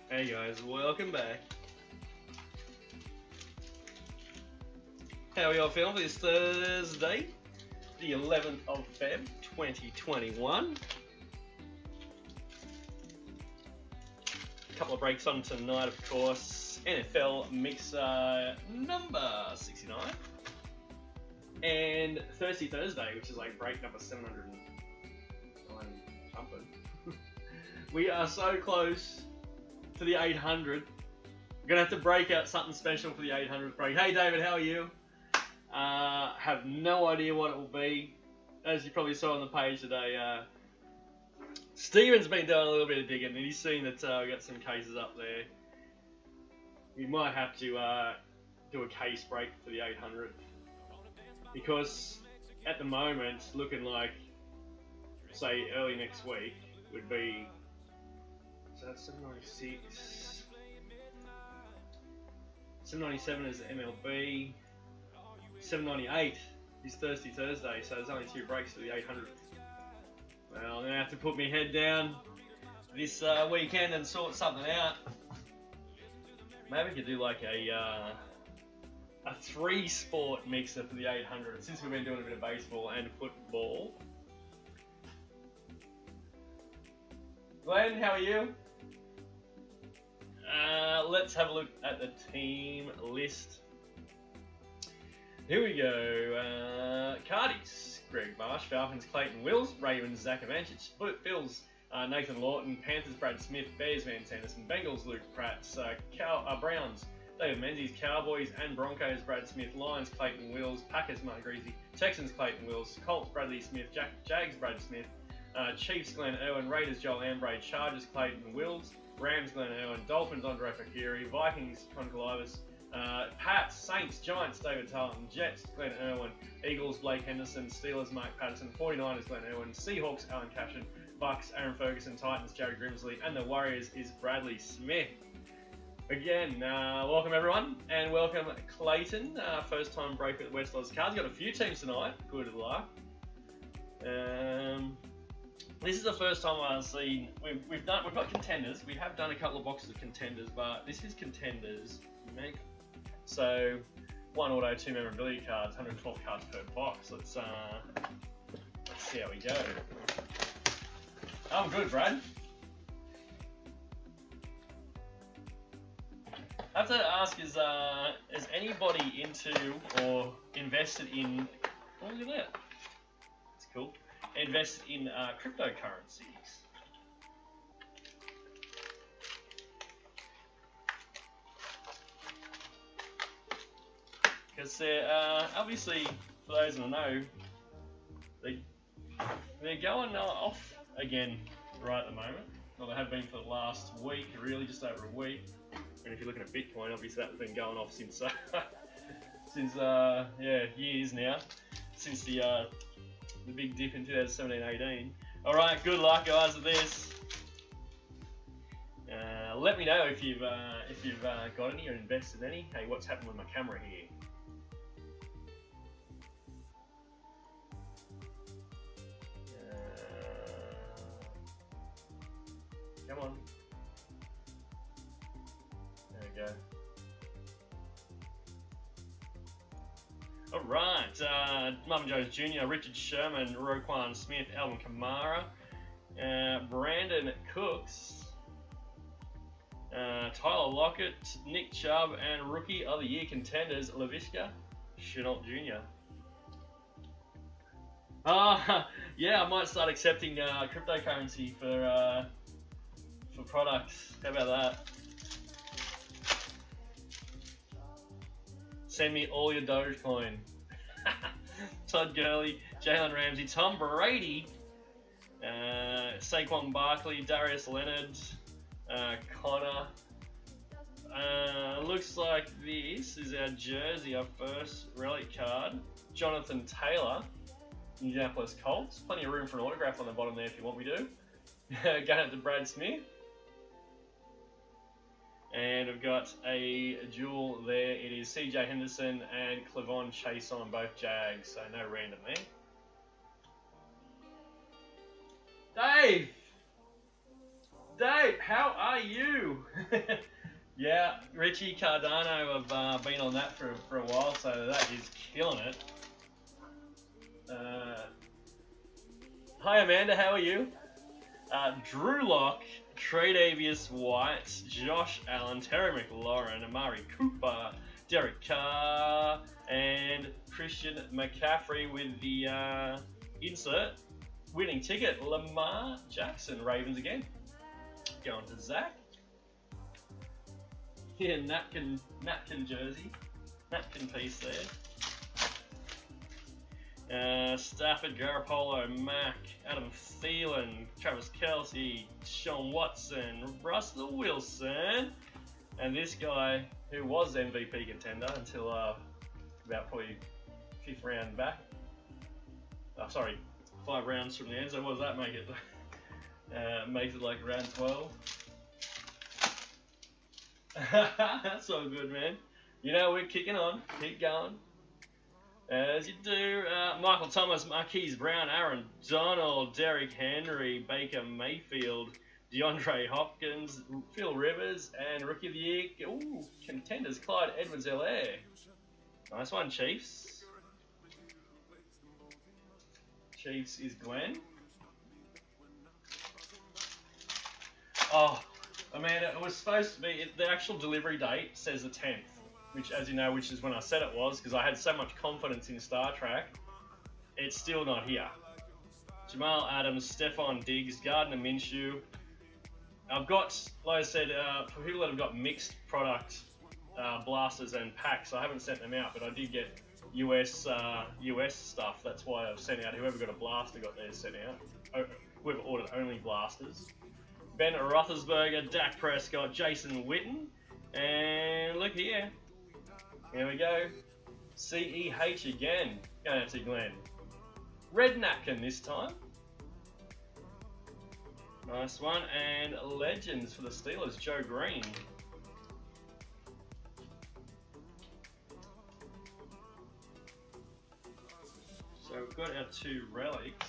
Hey guys, welcome back. How are y'all feeling for this Thursday, the 11th of Feb, 2021? A couple of breaks on tonight, of course. NFL Mixer number 69. And Thirsty Thursday, which is like break number 709 something. We are so close to the 800. We're gonna have to break out something special for the 800th break. Hey David, how are you? Have no idea what it will be. As you probably saw on the page today, Steven's been doing a little bit of digging and he's seen that we got some cases up there. We might have to do a case break for the 800th because at the moment it's looking like, say, early next week would be, so that's 796, 797 is the MLB, 798 is Thirsty Thursday, so there's only 2 breaks to the 800th. Well, I'm going to have to put my head down this weekend and sort something out. Maybe we could do like a 3-sport mixer for the 800, since we've been doing a bit of baseball and football. Glenn, how are you? Let's have a look at the team list. Here we go. Cardies, Greg Marsh. Falcons, Clayton Wills. Ravens, Zach Avancic. Bills, Nathan Lawton. Panthers, Brad Smith. Bears, Van Sanderson. Bengals, Luke Pratt. Browns, David Menzies. Cowboys and Broncos, Brad Smith. Lions, Clayton Wills. Packers, Mark Greasy. Texans, Clayton Wills. Colts, Bradley Smith. Jags, Brad Smith. Chiefs, Glenn Irwin. Raiders, Joel Ambrose. Chargers, Clayton Wills. Rams, Glenn Irwin. Dolphins, Andre Fakiri. Vikings, Chronicle Ivis. Pats, Saints, Giants, David Tarleton. Jets, Glenn Irwin. Eagles, Blake Henderson. Steelers, Mark Patterson. 49ers, Glenn Irwin. Seahawks, Alan Caption. Bucks, Aaron Ferguson. Titans, Jared Grimsley. And the Warriors is Bradley Smith. Again, welcome everyone, and welcome Clayton. First time break at the West Oz Cards. Got a few teams tonight. Good luck. This is the first time I've seen we've got contenders. We have done a couple of boxes of contenders, but this is contenders. So 1 auto, 2 memorability cards, 112 cards per box. Let's see how we go. I'm good, Brad. I have to ask, is anybody into or invested in? Oh, look at that. That's cool. Invested in cryptocurrencies. Because they're obviously, for those who know, they're going off again right at the moment. Well, they have been for the last week, really, just over a week. And if you're looking at Bitcoin, obviously that's been going off since years now, since the big dip in 2017-18. All right, good luck, guys, with this. Let me know if you've got any or invested any. Hey, what's happened with my camera here? Come on. There we go. Alright, Mum Jones Jr., Richard Sherman, Roquan Smith, Alvin Kamara, Brandon Cooks, Tyler Lockett, Nick Chubb, and Rookie of the Year contenders, Laviska Shenault Jr. Yeah, I might start accepting cryptocurrency for products. How about that? Send me all your Dogecoin. Todd Gurley, Jalen Ramsey, Tom Brady, Saquon Barkley, Darius Leonard, Connor. Looks like this is our jersey, our first relic card. Jonathan Taylor, Indianapolis Colts. Plenty of room for an autograph on the bottom there if you want me to. Going up to Brad Smith. And we've got a duel there. It is CJ Henderson and Clavon Chase on both Jags, so no random there. Dave! Dave, how are you? Yeah, Richie Cardano have been on that for a while, so that is killing it. Hi Amanda, how are you? Drew Lock, Tredavious White, Josh Allen, Terry McLaurin, Amari Cooper, Derek Carr, and Christian McCaffrey with the insert winning ticket. Lamar Jackson, Ravens again. Going to Zach. Yeah, napkin jersey, napkin piece there. Stafford, Garoppolo, Mack, Adam Thielen, Travis Kelce, Sean Watson, Russell Wilson, and this guy who was MVP contender until about probably 5th round back. Sorry, 5 rounds from the end. So what does that make it? Makes it like round 12. That's all good, man. You know, we're kicking on. Keep going. As you do, Michael Thomas, Marquise Brown, Aaron Donald, Derrick Henry, Baker Mayfield, DeAndre Hopkins, Phil Rivers, and Rookie of the Year, ooh, contenders, Clyde Edwards-Helaire. Nice one, Chiefs. Chiefs is Glenn. Oh, Amanda, it was supposed to be, the actual delivery date says the 10th, which, as you know, which is when I said it was, because I had so much confidence in Star Trek. It's still not here. Jamal Adams, Stephon Diggs, Gardner Minshew. I've got, like I said, for people that have got mixed product blasters and packs, I haven't sent them out, but I did get US stuff. That's why I've sent out. Whoever got a blaster got theirs sent out. Whoever ordered only blasters. Ben Roethlisberger, Dak Prescott, Jason Witten, and look here. Here we go. CEH again. Going out to Glenn. Red napkin this time. Nice one. And legends for the Steelers, Joe Green. So we've got our 2 relics.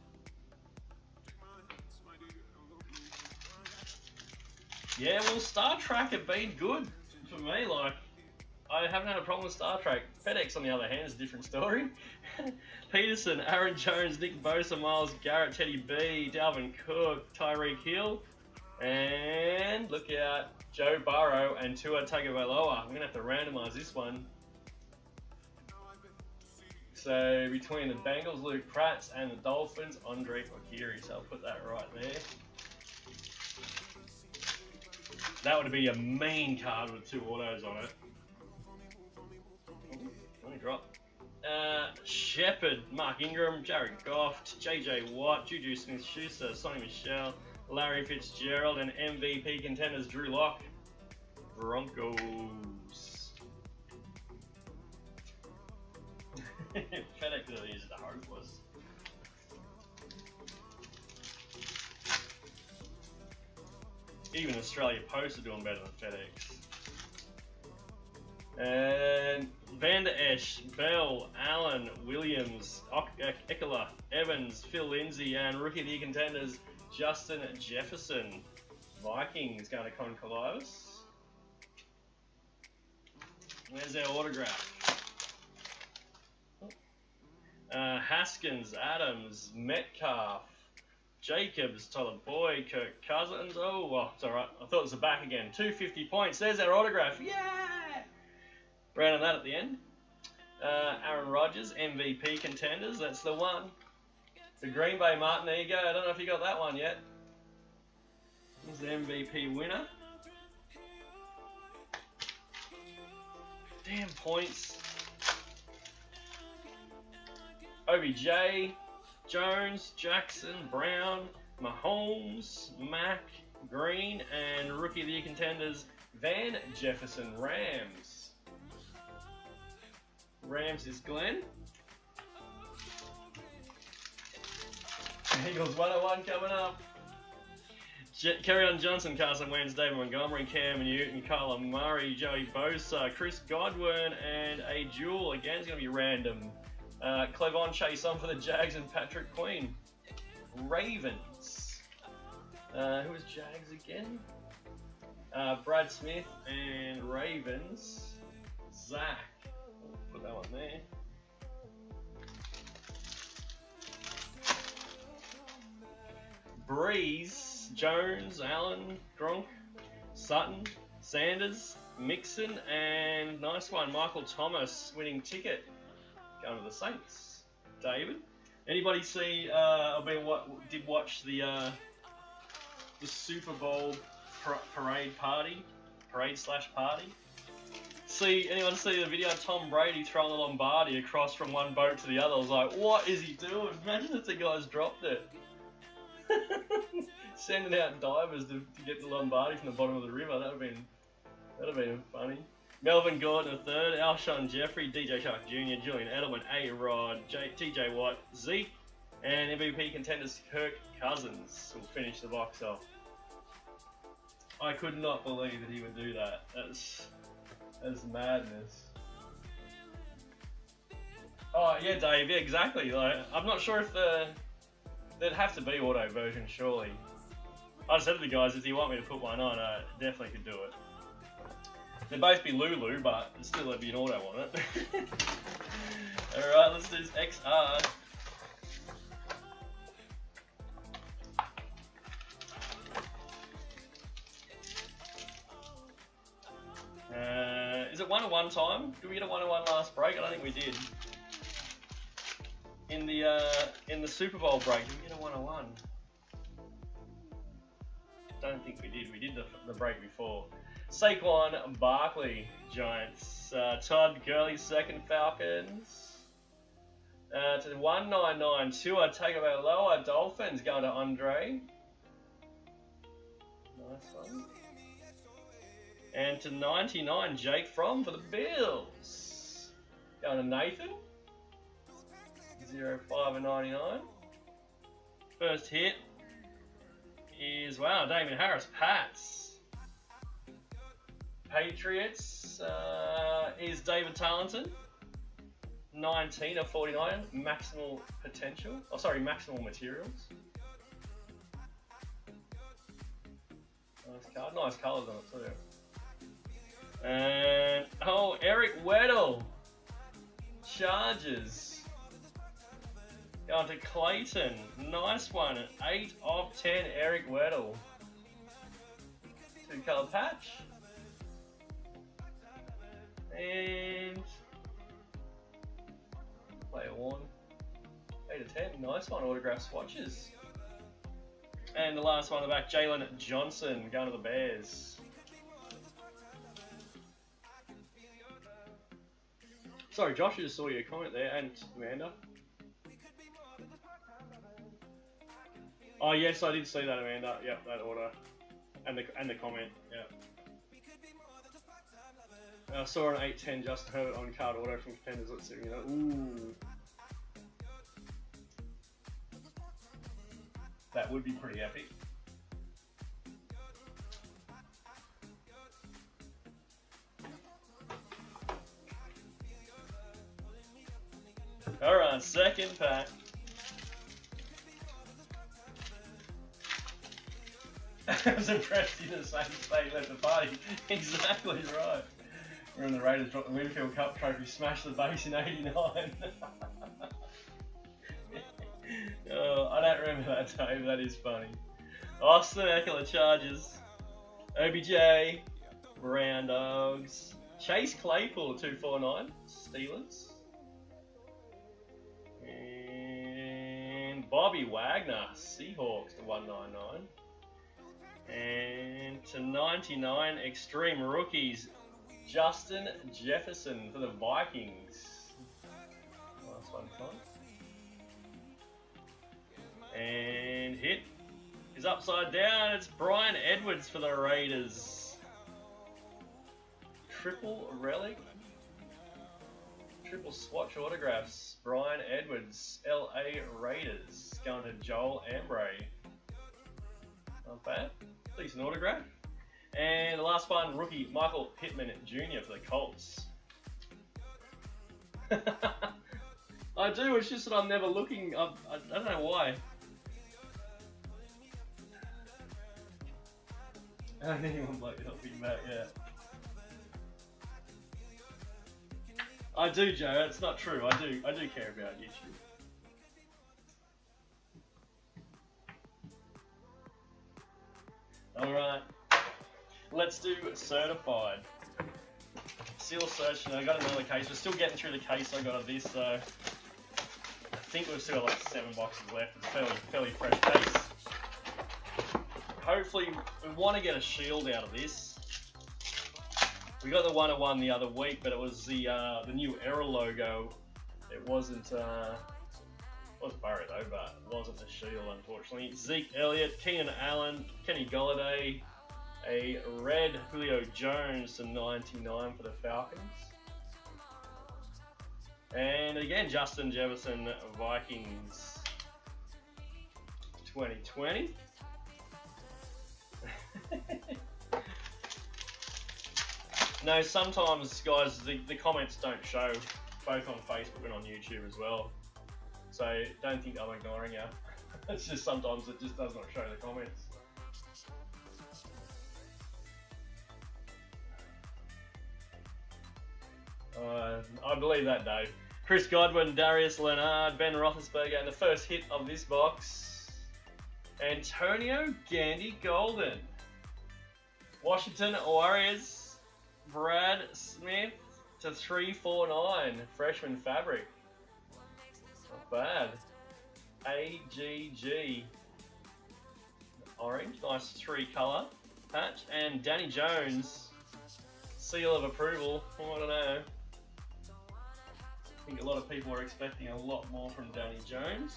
Yeah, well, Star Trek have been good for me. Like, I haven't had a problem with Star Trek. FedEx, on the other hand, is a different story. Peterson, Aaron Jones, Nick Bosa, Myles Garrett, Teddy B, Dalvin Cook, Tyreek Hill, and look out, Joe Burrow and Tua Tagovailoa. I'm gonna have to randomize this one. So between the Bengals, Luke Pratts, and the Dolphins, Andre Fakiri. So I'll put that right there. That would be a mean card with 2 autos on it. Let me drop. Shepard, Mark Ingram, Jared Goff, JJ Watt, Juju Smith-Schuster, Sonny Michel, Larry Fitzgerald, and MVP contenders Drew Lock. Broncos. FedEx really is the hopeless. Even Australia Post are doing better than FedEx. And Van Der Esch, Bell, Allen, Williams, Eckler, Evans, Phil Lindsay, and Rookie of the Year contenders Justin Jefferson. Vikings going to Concolaos. There's our autograph. Haskins, Adams, Metcalf, Jacobs, Tyler Boyd, Kirk Cousins. Oh, well, it's alright. I thought it was the back again. 250 points. There's our autograph. Yeah! Rounding that at the end. Aaron Rodgers, MVP contenders. That's the one. The Green Bay Martin. There you go. I don't know if you got that one yet. Here's the MVP winner. Damn points. OBJ, Jones, Jackson, Brown, Mahomes, Mack, Green, and Rookie of the Year contenders Van Jefferson, Rams. Rams is Glenn. Eagles 101 coming up. Kerryon Johnson, Carson Wentz, David Montgomery, Cam Newton, Kyler Murray, Joey Bosa, Chris Godwin, and a duel. Again, it's going to be random. Clevon Chason for the Jags and Patrick Queen. Ravens. Who was Jags again? Brad Smith and Ravens, Zach. Put that one there. Breeze, Jones, Allen, Gronk, Sutton, Sanders, Mixon, and nice one, Michael Thomas winning ticket going to the Saints. David, anybody see? Did watch the Super Bowl parade party? Anyone see the video of Tom Brady throwing the Lombardi across from one boat to the other? I was like, what is he doing? Imagine if the guys dropped it. Sending out divers to get the Lombardi from the bottom of the river. That'd have been funny. Melvin Gordon III, Alshon Jeffrey, DJ Shark Jr., Julian Edelman, A-Rod, TJ Watt, Zeke, and MVP contenders Kirk Cousins will finish the box off. I could not believe that he would do that. That's madness. Oh yeah, Dave. Yeah, exactly. Like, I'm not sure if there'd have to be auto version, surely. I said to the guys, if you want me to put one on, I definitely could do it. They'd both be Lulu, but still there'd be an auto on it. Alright, let's do this XR. Is it 1-1 time? Did we get a 1-1 last break? I don't think we did. In the Super Bowl break, did we get a 1-1? Don't think we did. We did the break before. Saquon Barkley, Giants. Todd Gurley, second, Falcons. To 199, Tua Tagovailoa, Dolphins, going to Andre. Nice one. And to 99, Jake Fromm for the Bills. Going to Nathan. 05/99. First hit is, wow, Damien Harris, Pats. Patriots is David Tarleton. 19/49, maximal potential. Oh, sorry, maximal materials. Nice card. Nice colours on it too. And Eric Weddle, Chargers. Going to Clayton. Nice one. An 8/10, Eric Weddle. 2-colour patch. And player worn. 8/10. Nice one. Autograph swatches. And the last one on the back, Jalen Johnson, going to the Bears. Sorry, Josh, I just saw your comment there, and Amanda. Oh yes, I did see that, Amanda. Yep, that order, and the comment. Yeah. I saw an 8/10 Justin Herbert on card auto from Contenders. Let's see, ooh, that would be pretty epic. All right, second pack. I was impressed you didn't say he left the party. Exactly right. We're in the Raiders dropped the Winfield Cup trophy, smashed the base in '89. Oh, I don't remember that, Dave. That is funny. Austin Eckler, Chargers. OBJ, Brown Dogs. Chase Claypool, 249, Steelers. And Bobby Wagner, Seahawks, to 199. And to 99, Extreme Rookies, Justin Jefferson for the Vikings. Nice one, Con. And hit is upside down. It's Brian Edwards for the Raiders. Triple relic. Triple swatch autographs. Brian Edwards, LA Raiders. Going to Joel Ambray. Not bad. Decent autograph. And the last one, rookie Michael Pittman Jr. for the Colts. I do, it's just that I'm never looking. I don't know why. Anyone bloke you're not thinking about, yeah. I do, Joe. That's not true. I do care about YouTube. All right. Let's do certified. Seal search. I got another case. We're still getting through the case I got of this, so I think we've still got like 7 boxes left. It's a fairly fresh case. Hopefully, we want to get a shield out of this. We got the 101 the other week, but it was the new Era logo. It wasn't. It was Barry though, but it wasn't the shield, unfortunately. Zeke Elliott, Keenan Allen, Kenny Golladay, a red Julio Jones to 99 for the Falcons, and again Justin Jefferson, Vikings 2020. No, sometimes, guys, the comments don't show, both on Facebook and on YouTube as well. So don't think I'm ignoring you. It's just sometimes it just does not show the comments. I believe that, Dave. Chris Godwin, Darius Leonard, Ben Roethlisberger, and the first hit of this box, Antonio Gandy Golden. Washington Warriors. Brad Smith to 349, freshman fabric. Not bad. AGG. Orange, nice 3-color patch. And Danny Jones, seal of approval. I don't know. I think a lot of people are expecting a lot more from Danny Jones.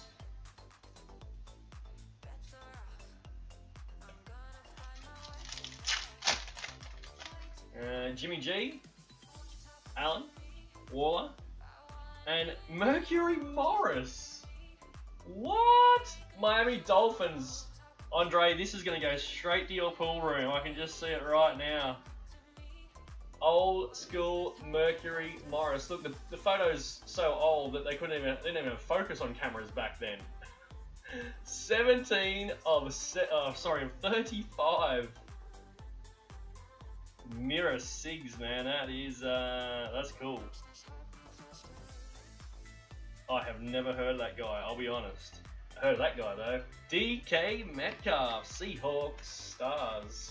Jimmy G, Allen, Waller, and Mercury Morris. What? Miami Dolphins. Andre, this is going to go straight to your pool room. I can just see it right now. Old school Mercury Morris. Look, the photo's so old that they didn't even focus on cameras back then. 17 of 35. Mirror Sigs, man, that is that's cool. I have never heard of that guy, I'll be honest. I heard of that guy though. DK Metcalf, Seahawks, Stars.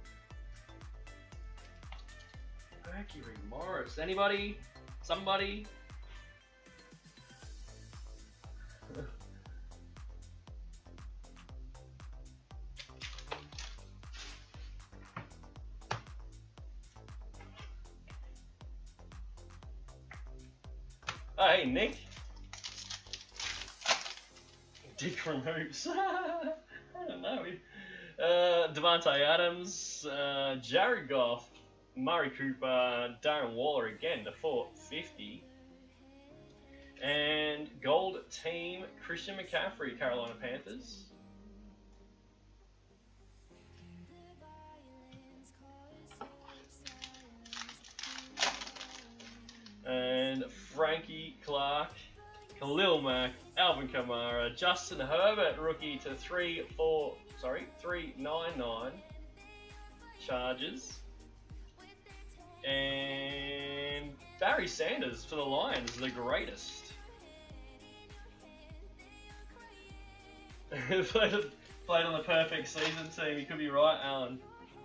Mercury Morris, anybody? Somebody? Oh, hey, Nick. Dick from Hoops. I don't know. Devontae Adams, Jared Goff, Murray Cooper, Darren Waller again to 450. And gold team, Christian McCaffrey, Carolina Panthers. And Frankie Clark, Khalil Mack, Alvin Kamara, Justin Herbert, rookie to 399 Chargers. And Barry Sanders for the Lions, the greatest. Played on the perfect season team, you could be right, Alan.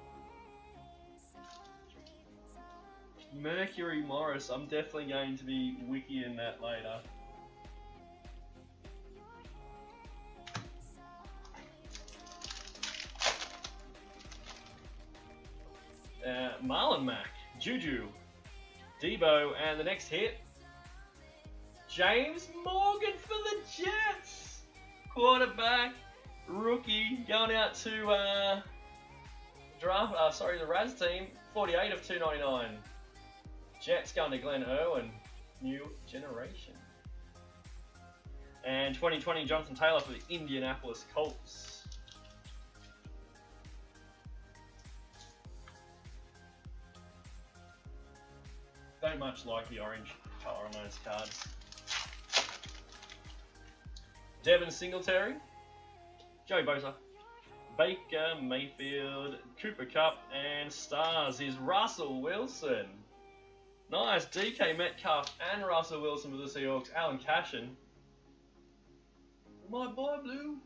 Mercury Morris, I'm definitely going to be wikiing that later. Marlon Mack, Juju, Debo, and the next hit, James Morgan for the Jets. Quarterback, rookie, going out to the Raz team, 48 of 299. Jets going to Glenn Irwin, new generation. And 2020 Jonathan Taylor for the Indianapolis Colts. Don't much like the orange colour on those cards. Devin Singletary, Joey Bosa, Baker Mayfield, Cooper Cup, and stars is Russell Wilson. Nice, DK Metcalf and Russell Wilson for the Seahawks. Alan Cashin. My boy Blue.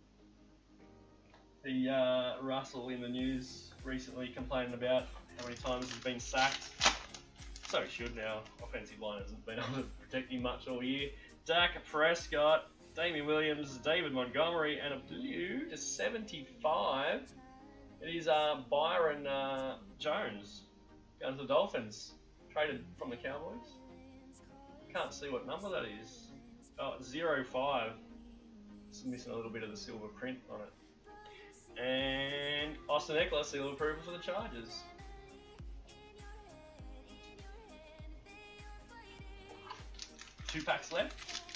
The Russell in the news recently complaining about how many times he's been sacked. So he should now. Offensive line hasn't been able to protect him much all year. Dak Prescott, Damien Williams, David Montgomery, and a blue to 75. It is Byron Jones going to the Dolphins. Traded from the Cowboys. Can't see what number that is. Oh, it's 05. Just missing a little bit of the silver print on it. And Austin Eckler, seal of approval for the Chargers. Two packs left.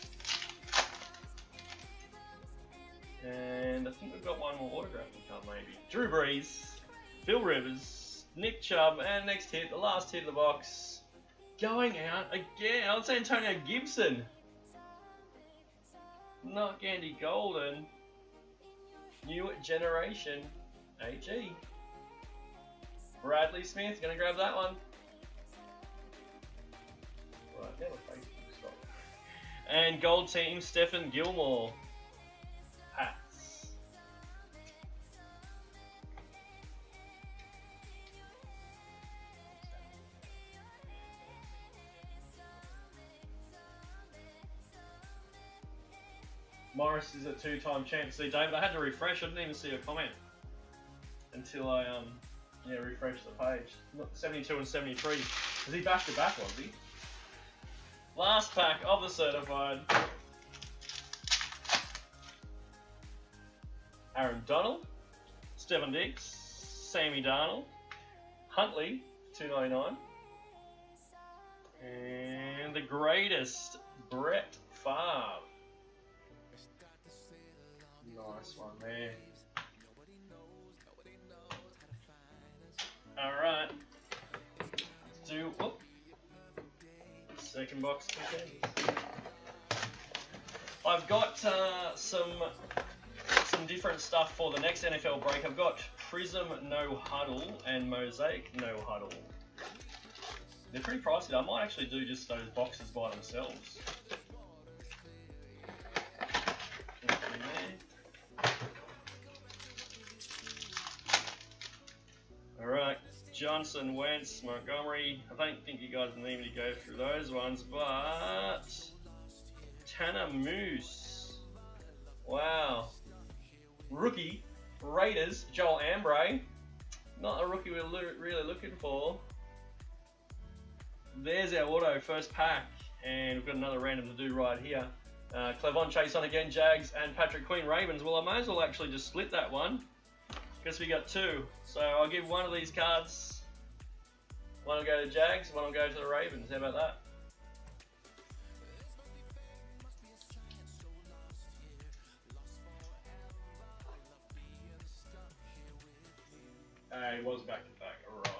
And I think we've got one more autograph to come maybe. Drew Brees, Phil Rivers, Nick Chubb, and next hit, the last hit of the box, going out again. Oh, it's Antonio Gibson. Not Andy Golden. New generation AG. Bradley Smith, gonna grab that one. Right, now the Facebook stop. And gold team, Stephen Gilmore. Pats. Morris is a two-time champ, see David. I had to refresh, I didn't even see a comment until I refreshed the page. 72 and 73. Is he back to back, was he? Last pack of the certified. Aaron Donald, Stephen Diggs, Sammy Darnold, Huntley, 299, and the greatest, Brett Favre. Nice one there. Alright, let's do second box contenders. I've got some different stuff for the next NFL break. I've got Prism No Huddle and Mosaic No Huddle. They're pretty pricey. I might actually do just those boxes by themselves. Alright, Johnson, Wentz, Montgomery. I don't think you guys need me to go through those ones, but Tanner Moose. Wow. Rookie, Raiders, Joel Ambrose. Not a rookie we're really looking for. There's our auto, first pack. And we've got another random to do right here. Clevon Chase on again, Jags, and Patrick Queen, Ravens. Well, I may as well actually just split that one. Guess we got two. So I'll give one of these cards. One will go to Jags, one will go to the Ravens. How about that? It was back to back,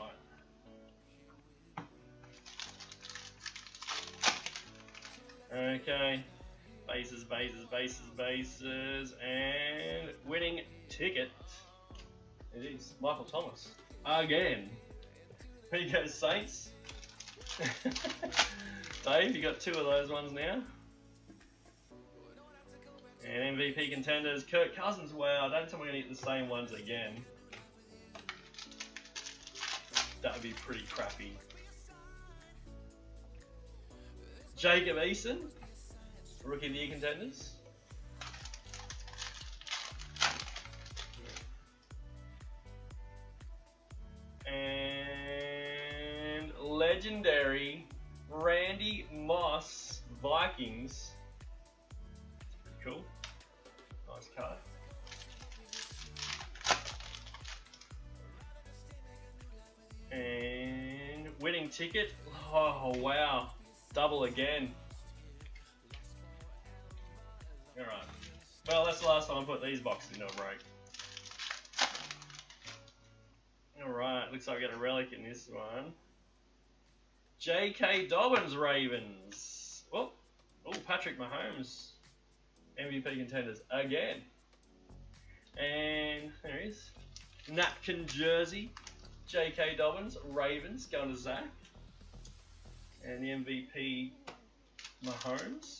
alright. Okay. Bases, and winning ticket. It is Michael Thomas. Again. Pico Saints. Dave, you got two of those ones now. And MVP contenders, Kirk Cousins. Wow, don't tell me we're going to get the same ones again. That would be pretty crappy. Jacob Eason, Rookie of the Year contenders. And legendary Randy Moss, Vikings. Pretty cool. Nice card. And winning ticket. Oh wow, double again. Alright. Well, that's the last time I put these boxes into a break. Alright, looks like we got a relic in this one. J.K. Dobbins, Ravens. Oh, Patrick Mahomes. MVP contenders again. And There he is. Napkin jersey. J.K. Dobbins, Ravens, going to Zach. And the MVP, Mahomes.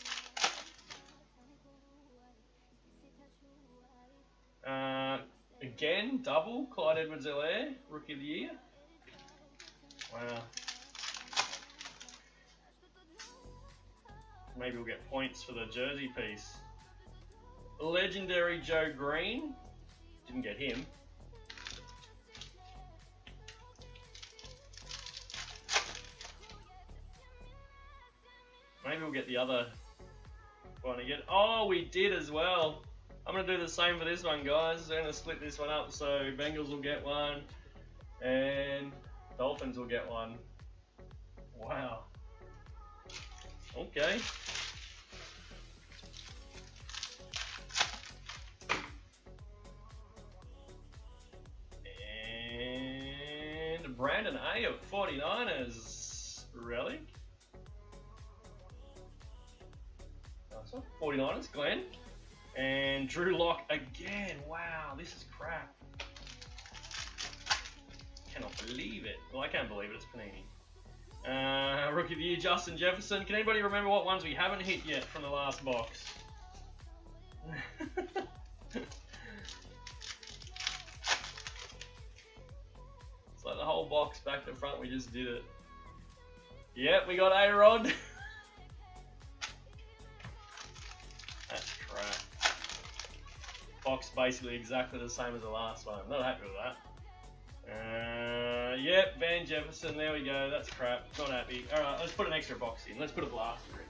Again, double, Clyde Edwards-Helaire, Rookie of the Year. Wow. Maybe we'll get points for the jersey piece. Legendary Joe Green. Didn't get him. Maybe we'll get the other one again. Oh, we did as well. I'm going to do the same for this one, guys. I'm going to split this one up. So Bengals will get one and Dolphins will get one. Wow. Okay. And Brandon A of 49ers relic. 49ers, Glenn. And Drew Lock again. Wow, this is crap. Cannot believe it. Well, I can't believe it. It's Panini. Rookie of the Year, Justin Jefferson. Can anybody remember what ones we haven't hit yet from the last box? It's like the whole box back to front. We just did it. Yep, we got A-Rod. Box basically exactly the same as the last one. I'm not happy with that. Yep, Van Jefferson, there we go. That's crap. Not happy. Alright, let's put an extra box in. Let's put a blaster in.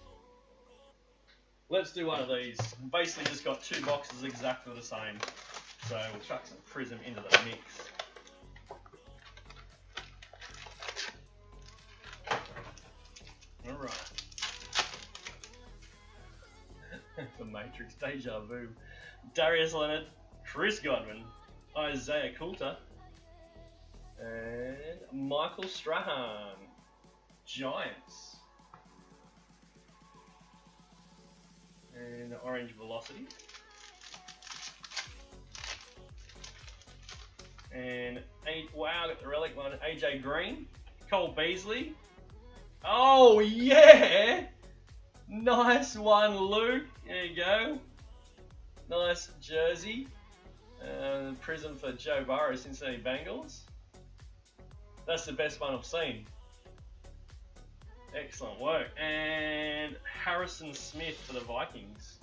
Let's do one of these. Basically just got two boxes exactly the same. So we'll chuck some Prism into the mix. Alright. The Matrix, Deja Vu. Darius Leonard, Chris Godwin, Isaiah Coulter, and Michael Strahan, Giants, and Orange Velocity, and wow, I got the relic one, AJ Green, Cole Beasley. Oh yeah, nice one, Luke. There you go. Nice jersey. Prism for Joe Burrow, Cincinnati Bengals. That's the best one I've seen. Excellent work. And Harrison Smith for the Vikings.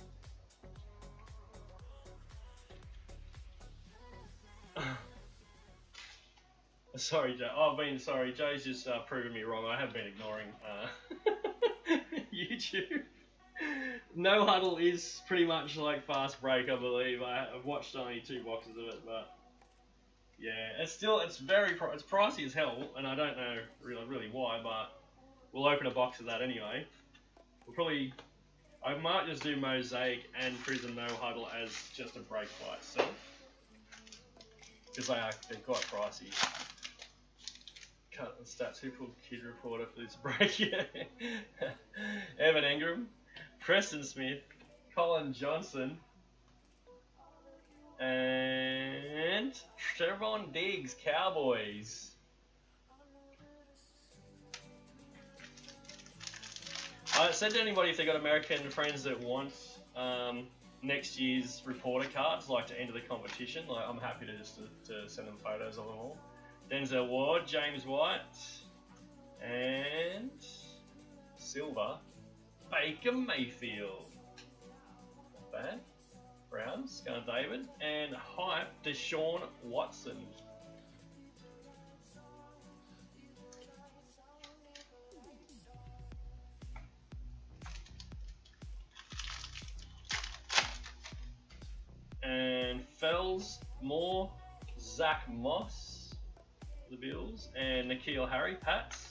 Sorry, Joe. Oh, sorry. Joe's just proving me wrong. I have been ignoring YouTube. No Huddle is pretty much like Fast Break, I believe. I've watched only 2 boxes of it, but yeah, it's pricey as hell, and I don't know really why, but we'll open a box of that anyway. I might just do Mosaic and Prism No Huddle as just a break by itself, because they're quite pricey. Cut the stats. Who pulled Kid Reporter for this break? Yeah. Evan Engram. Preston Smith, Colin Johnson, and Trevon Diggs, Cowboys. I said to anybody if they got American friends that want next year's reporter cards, like to enter the competition, like I'm happy to just to send them photos of them all. Denzel Ward, James White, and Silver. Baker Mayfield. Not bad. Browns, Gunnar David. And Hype, Deshaun Watson. And Fells, Moore, Zach Moss, the Bills. And N'Keal Harry, Pats.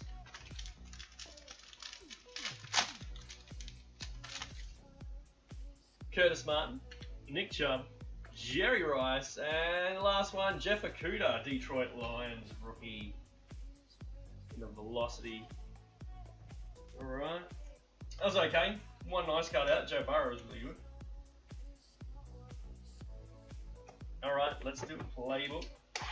Curtis Martin, Nick Chubb, Jerry Rice, and the last one, Jeff Okudah, Detroit Lions rookie. The Velocity. Alright. That was okay. One nice card out. Joe Burrow was really good. Alright, let's do a playbook.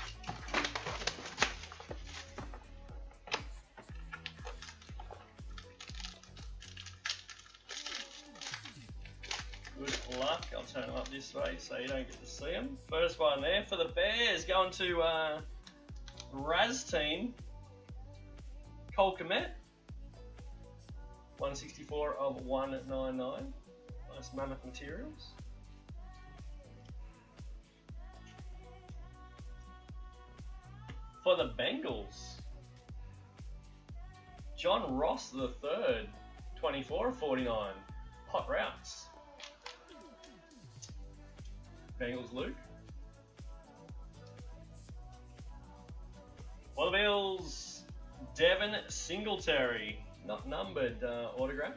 Good luck. I'll turn them up this way so you don't get to see them. First one there for the Bears, going to Raz team. Cole Kmet. 164 of 199. Nice mammoth materials. For the Bengals, John Ross III, 24 of 49. Hot routes. Bengals Luke. For the Bills, Devin Singletary, not numbered, autograph.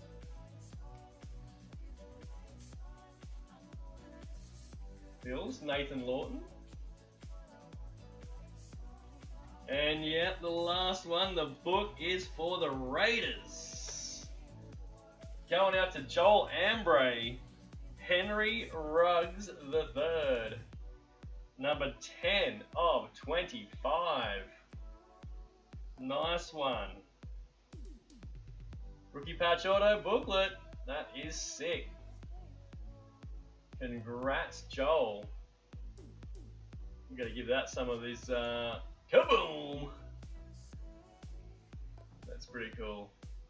Bills, Nathan Lawton. And yeah, the last one, the book is for the Raiders. Going out to Joel Ambray, Henry Ruggs III. Number 10 of 25. Nice one. Rookie patch auto booklet. That is sick. Congrats, Joel. I'm gonna give that some of this kaboom! That's pretty cool.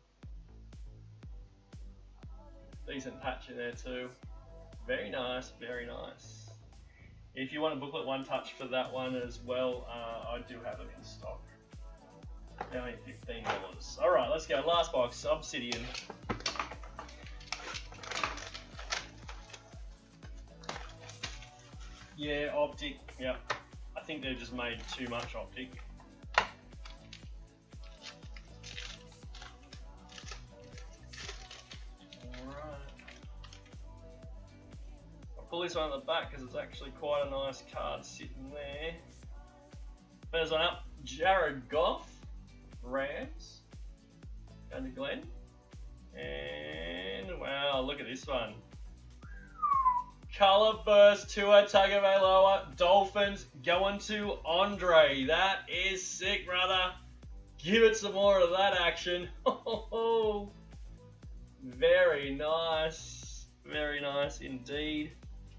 Decent patch in there too. Very nice, very nice. If you want a booklet one touch for that one as well, I do have them in stock. They're only $15. Alright, let's go. Last box, Obsidian. Yeah, Optic, yep. I think they've just made too much Optic. Alright. I'll pull this one at the back because it's actually quite a nice card sitting there. First one up, Jared Goff, Rams. Going to Glenn. And wow, look at this one. Color Burst Tua Tagovailoa, Dolphins going to Andre. That is sick, brother. Give it some more of that action. Very nice. Very nice indeed.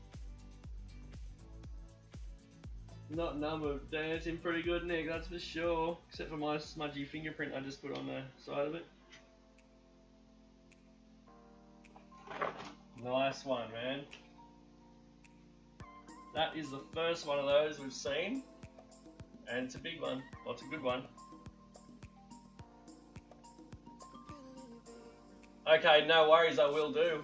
Not numbered. Dancing pretty good, Nick, that's for sure. Except for my smudgy fingerprint I just put on the side of it. Nice one, man. That is the first one of those we've seen, and it's a big one. Well, it's a good one. Okay, no worries, I will do.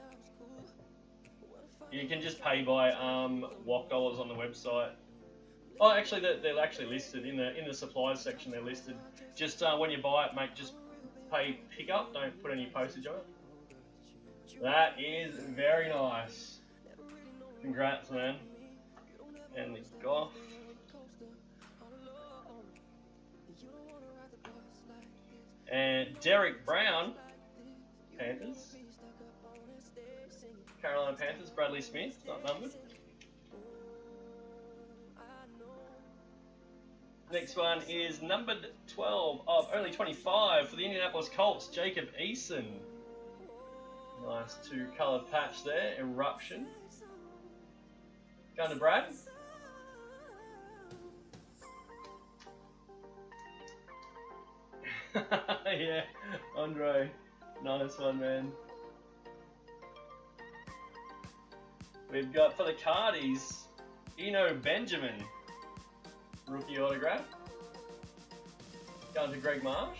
You can just pay by WOC dollars on the website. Oh, actually, they're actually listed in the supplies section. They're listed. Just when you buy it, mate, just pay pickup. Don't put any postage on it. That is very nice. Congrats, man. And the Goff. And Derek Brown, Panthers. Carolina Panthers, Bradley Smith, not numbered. Next one is numbered 12 of only 25 for the Indianapolis Colts, Jacob Eason. Nice two-color patch there, Eruption. Going to Brad. Yeah, Andre. Nice one, man. We've got for the Cardies, Eno Benjamin. Rookie autograph. Going to Greg Marsh.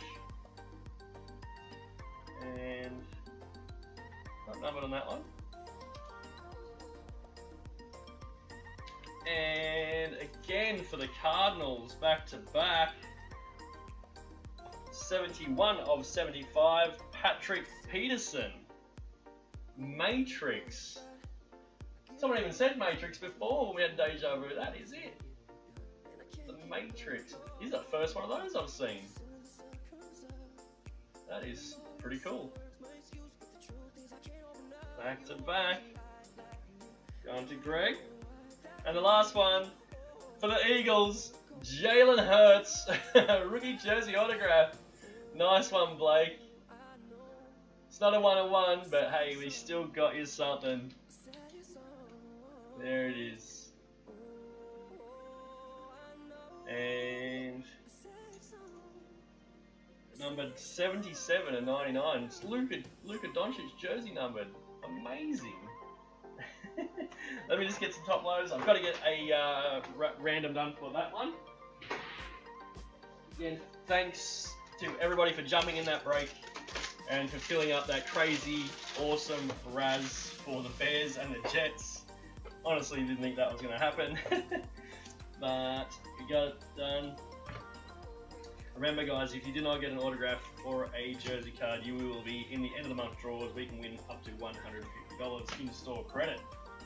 And not numbered on that one. And again for the Cardinals, back to back. 71 of 75, Patrick Peterson. Matrix. Someone even said Matrix before when we had Deja Vu. That is it. The Matrix. This is the first one of those I've seen. That is pretty cool. Back to back. Going to Greg. And the last one for the Eagles, Jalen Hurts, rookie jersey autograph. Nice one, Blake. It's not a 1-on-1, but hey, we still got you something. There it is. And numbered 77 and 99. It's Luka Doncic jersey numbered. Amazing. Let me just get some top loads. I've got to get a random done for that one. Again, thanks to everybody for jumping in that break and for filling up that crazy, awesome Raz for the Bears and the Jets. Honestly, didn't think that was going to happen, but we got it done. Remember, guys, if you did not get an autograph or a jersey card, you will be in the end of the month draws. We can win up to $150 in-store credit.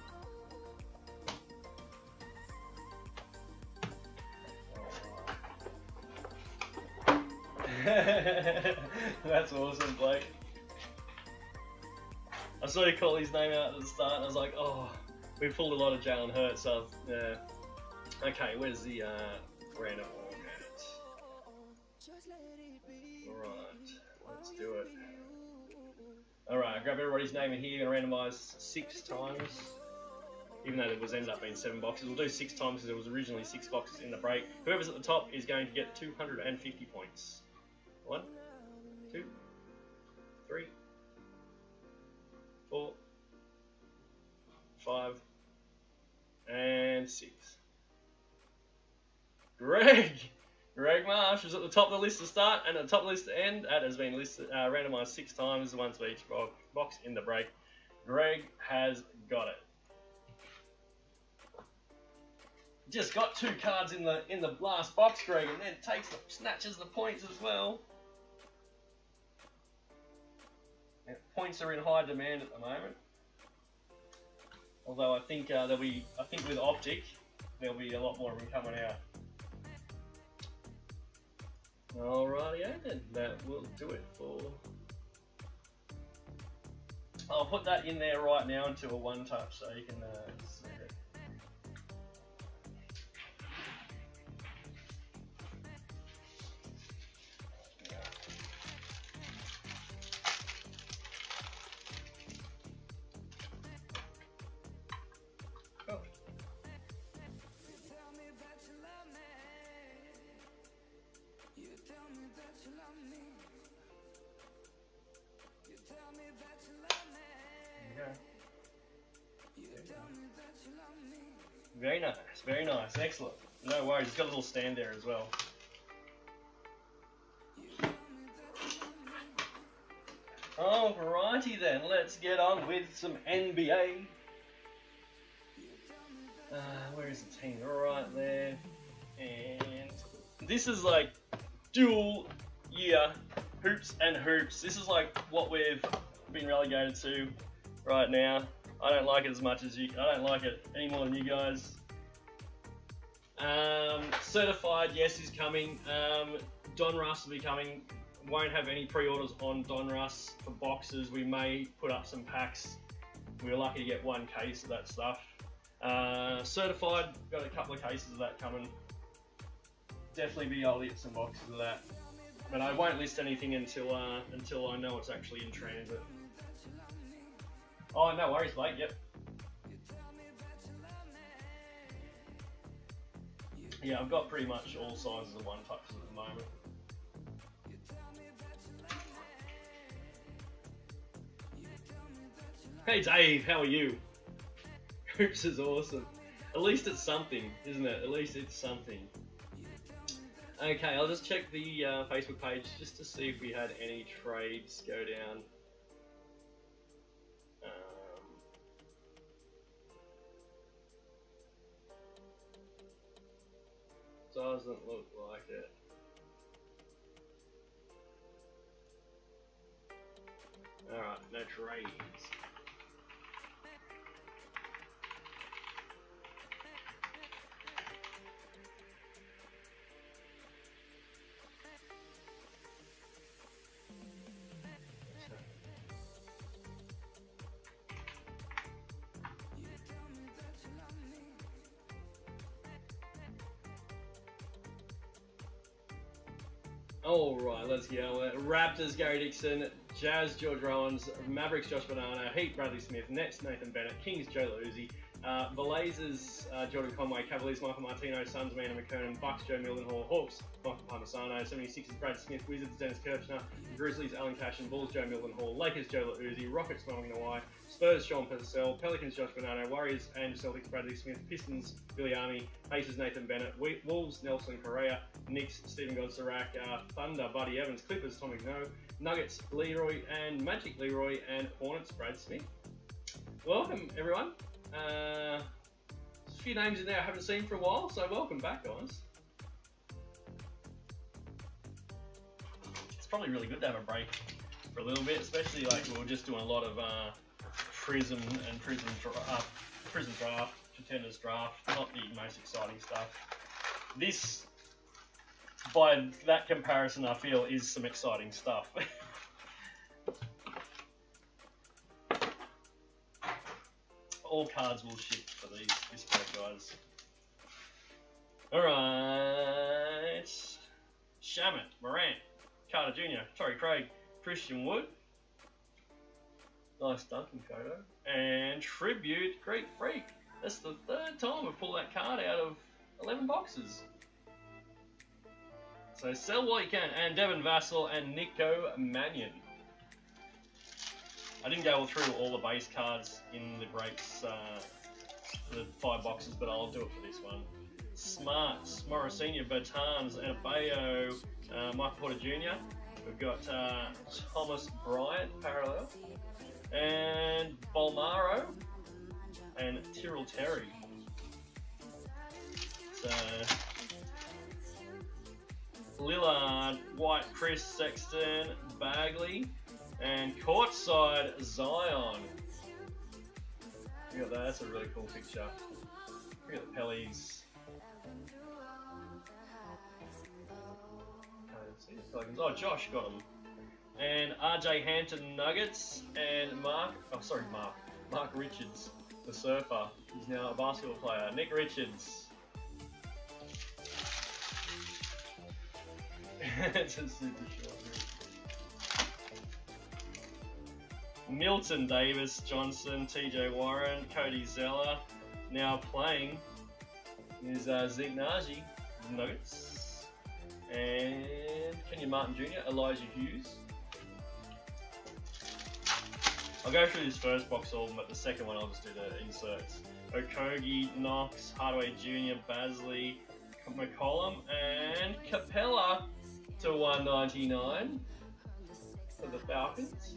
That's awesome, Blake. I saw you call his name out at the start, and I was like, oh, we pulled a lot of Jalen Hurts, so yeah. Okay, where's the random org at? Alright, let's do it. Alright, grab everybody's name in here, gonna randomise 6 times. Even though it ended up being 7 boxes, we'll do 6 times because there was originally 6 boxes in the break. Whoever's at the top is going to get 250 points. 1, 2, 3, 4, 5, and 6. Greg Marsh is at the top of the list to start and at the top of the list to end. That has been listed, randomised 6 times, once for each box in the break. Greg has got it. Just got 2 cards in the last box, Greg, and then snatches the points as well. Yeah, points are in high demand at the moment. Although I think with Optic there'll be a lot more of them coming out. Alrighty, then that will do it for. I'll put that in there right now into a 1-touch so you can see it. Very nice, excellent. No worries, it's got a little stand there as well. Alrighty then, let's get on with some NBA. Where is the team? Right there. And this is like dual year hoops and hoops. This is like what we've been relegated to right now. I don't like it as much as you. I don't like it any more than you guys. Certified, yes, is coming. Donruss will be coming. Won't have any pre-orders on Donruss for boxes. We may put up some packs. We were lucky to get 1 case of that stuff. Certified, got a couple of cases of that coming. Definitely be able to get some boxes of that. But I won't list anything until I know it's actually in transit. Oh, no worries, Blake. Yep. Yeah, I've got pretty much all sizes of 1-touches at the moment. Hey Dave, how are you? Hoops is awesome. At least it's something, isn't it? At least it's something. Okay, I'll just check the Facebook page just to see if we had any trades go down. Doesn't look like it. Alright, no trades. Alright, let's go. Raptors, Gary Dixon. Jazz, George Rowans. Mavericks, Josh Banana. Heat, Bradley Smith. Nets, Nathan Bennett. Kings, Joe Lauzzi. Blazers, Jordan Conway. Cavaliers, Michael Martino. Suns, Amanda McKernan. Bucks, Joe Mildenhall. Hawks, Michael Parmisano. 76ers, Brad Smith. Wizards, Dennis Kirchner. Grizzlies, Alan Cash. And Bulls, Joe Mildenhall. Lakers, Joe Lauzzi. Rockets, Melvin Kawhi. Spurs, Sean Purcell. Pelicans, Josh Banano. Warriors and Celtics, Bradley Smith. Pistons, Billy Army. Pacers, Nathan Bennett. Wolves, Nelson Correa. Knicks, Stephen Godsarak. Thunder, Buddy Evans. Clippers, Tom McNo. Nuggets, Leroy. And Magic, Leroy. And Hornets, Brad Smith. Welcome, everyone. There's a few names in there I haven't seen for a while, so welcome back, guys. It's probably really good to have a break for a little bit, especially like we were just doing a lot of Prism and Prism Draft, Contenders Draft, not the most exciting stuff. This, by that comparison, I feel is some exciting stuff. All cards will ship for this break, guys. Alright. Shaman, Morant, Carter Jr., Torrey Craig, Christian Wood. Nice Duncan photo. And Tribute, Greek Freak. That's the third time we've pulled that card out of 11 boxes. So sell what you can. And Devin Vassell and Nico Mannion. I didn't go through all the base cards in the breaks for the 5 boxes, but I'll do it for this one. Smarts, Morrisino, Bertans, Adebayo, Michael Porter Jr. We've got Thomas Bryant, parallel, and Bolmaro, and Tyrell Terry. So, Lillard, White, Chris, Sexton, Bagley, and courtside Zion. Look at that, that's a really cool picture. Look at the Pellies. Can't see the Pelicans. Oh, Josh got them. And RJ Hampton Nuggets and Mark Richards, the surfer. He's now a basketball player. Nick Richards. It's a super short. Milton Davis, Johnson, TJ Warren, Cody Zeller. Now playing is Zeke Naji, Nuggets. And Kenyon Martin Jr., Elijah Hughes. I'll go through this first box all, but the second one I'll just do the inserts. Okogie, Knox, Hardaway Jr., Basley, McCollum, and Capella to 199 for the Falcons.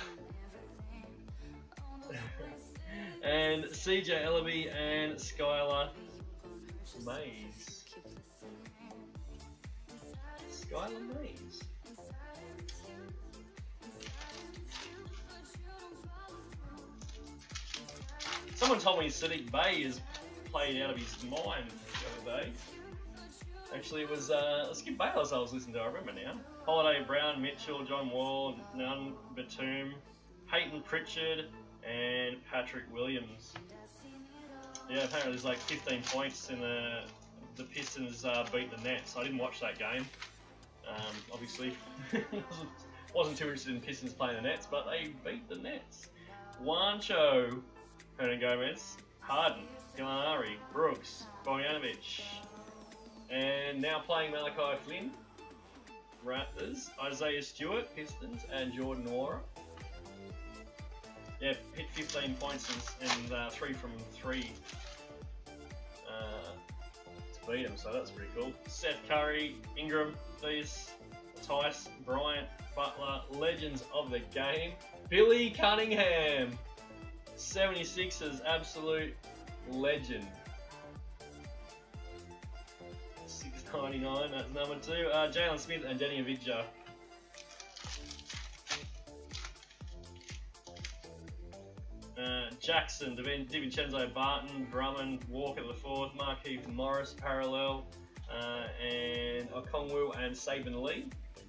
And CJ Ellaby and Skylar Mays. Skylar Mays. Someone told me Sadiq Bey has played out of his mind the other day. Actually, it was Skip Bayless I was listening to, I remember now. Holiday, Brown, Mitchell, John Wall, Nunn, Batum, Peyton Pritchard, and Patrick Williams. Yeah, apparently there's like 15 points in the Pistons beat the Nets. I didn't watch that game, obviously. wasn't too interested in Pistons playing the Nets, but they beat the Nets. Juancho, Hernan Gomez, Harden, Gallinari, Brooks, Bogdanovic, and now playing Malachi Flynn, Raptors, Isaiah Stewart, Pistons, and Jordan Nwora. Yeah, hit 15 points and 3 from 3 to beat him, so that's pretty cool. Seth Curry, Ingram, Thies, Tice, Bryant, Butler, legends of the game. Billy Cunningham, 76ers, absolute legend. 699, that's number 2. Jalen Smith and Denny Avdija. Jackson, DiVincenzo, Barton, Drummond, Walker the 4th, Markieff Morris, parallel, and Okongwu and Saban Lee.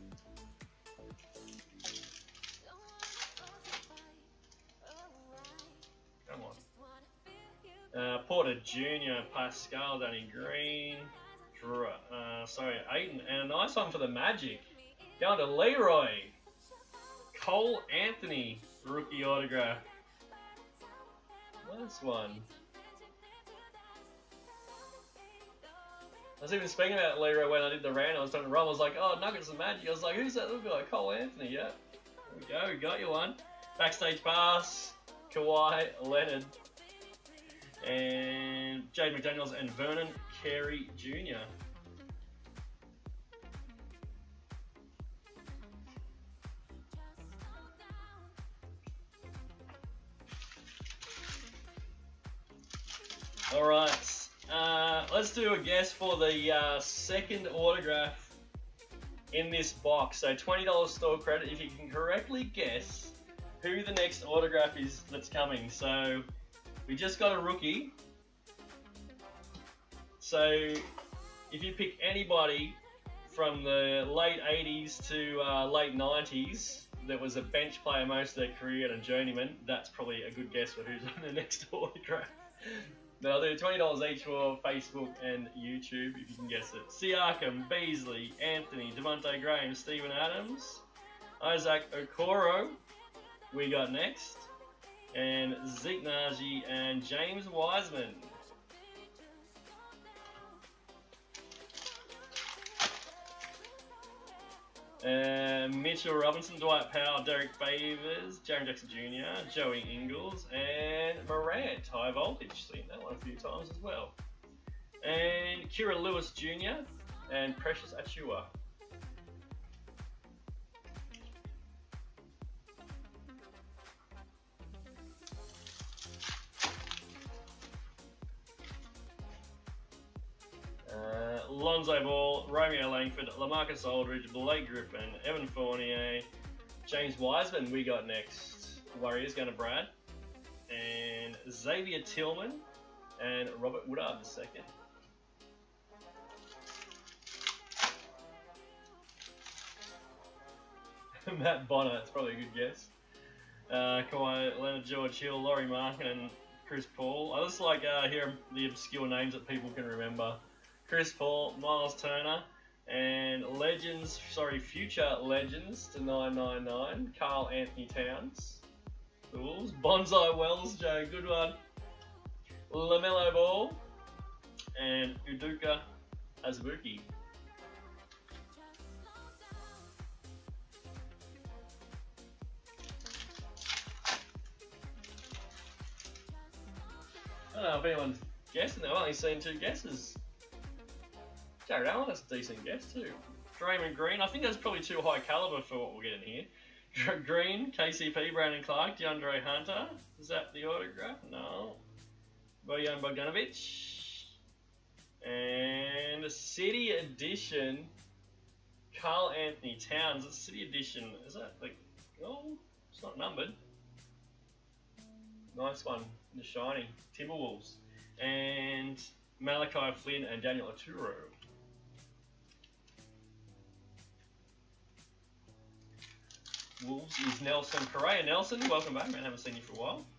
Come on. Porter Jr., Pascal, Danny Green, Aiden, and a nice one for the Magic. Down to Leroy. Cole Anthony, rookie autograph. Nice one. I was even speaking about Leroy when I did the rant. I was talking to Ron. I was like, oh, Nuggets and Magic. I was like, who's that little guy? Cole Anthony, yeah. There we go, got you one. Backstage pass, Kawhi Leonard, and Jade McDaniels and Vernon Carey Jr. Alright, let's do a guess for the second autograph in this box. So $20 store credit if you can correctly guess who the next autograph is that's coming. So we just got a rookie. So if you pick anybody from the late 80s to late 90s that was a bench player most of their career and a journeyman, that's probably a good guess for who's on the next autograph. But I'll do $20 each for Facebook and YouTube if you can guess it. Siakam, Beasley, Anthony, Devontae Graham, Steven Adams, Isaac Okoro, we got next, and Zeke Naji and James Wiseman. Mitchell Robinson, Dwight Powell, Derek Favors, Jaren Jackson Jr., Joey Ingles, and Morant, high voltage. Seen that one a few times as well. And Kira Lewis Jr. and Precious Achua. Lonzo Ball, Romeo Langford, LaMarcus Aldridge, Blake Griffin, Evan Fournier, James Wiseman we got next. Warriors going to Brad. And Xavier Tillman and Robert Woodard the second. Matt Bonner, that's probably a good guess. Kawhi Leonard, George Hill, Laurie Markin and Chris Paul. I just like hearing the obscure names that people can remember. Chris Paul, Miles Turner, and future legends to 999, Karl Anthony Towns, the Wolves, Bonsai Wells, Joe, good one, LaMelo Ball, and Udoka Azubuike. I don't know if anyone's guessing, I've only seen 2 guesses. Jared Allen, that's a decent guess too. Draymond Green, I think that's probably too high caliber for what we're getting here. Green, KCP, Brandon Clark, DeAndre Hunter. Is that the autograph? No. Bojan Bogdanovic. And a City Edition, Karl Anthony Towns. A City Edition, is that like, oh, it's not numbered. Nice one, the shiny. Timberwolves. And Malachi Flynn and Daniel Oturu. Wolves is Nelson Correa. Nelson, welcome back, man. Haven't seen you for a while.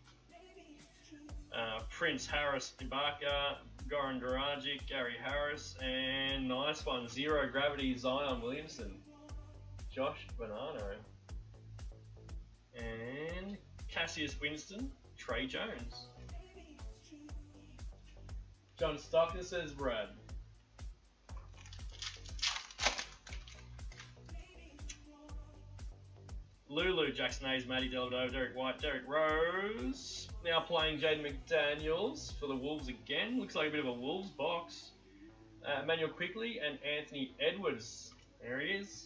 Prince Harris, Ibaka, Goran Dragic, Gary Harris, and nice one, Zero Gravity, Zion Williamson, Josh Bonanno, and Cassius Winston, Trey Jones. John Stockton says Brad. Lulu, Jackson Hayes, Matty Dellavedova, Derek White, Derek Rose. Now playing Jaden McDaniels for the Wolves again. Looks like a bit of a Wolves box. Emmanuel Quickly and Anthony Edwards. There he is.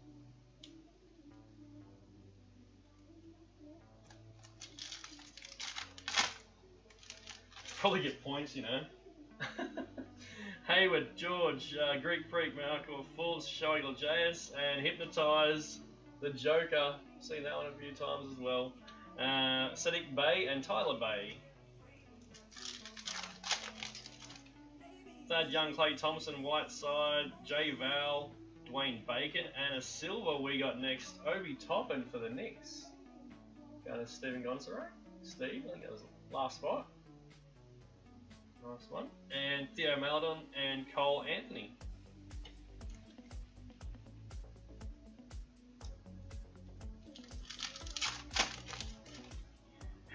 Probably get points, you know. Hayward, George, Greek Freak, Malcolm Fultz, Shoei Gilgeous, and Hypnotize the Joker. Seen that one a few times as well. Sadiq Bey and Tyler Bay. Thad Young, Klay Thompson, Whiteside, Jay Val, Dwayne Bacon, and a silver we got next, Obi Toppin for the Knicks. Going to Steven Gonzaro. Steve, I think that was the last spot. Nice one. And Theo Maledon and Cole Anthony.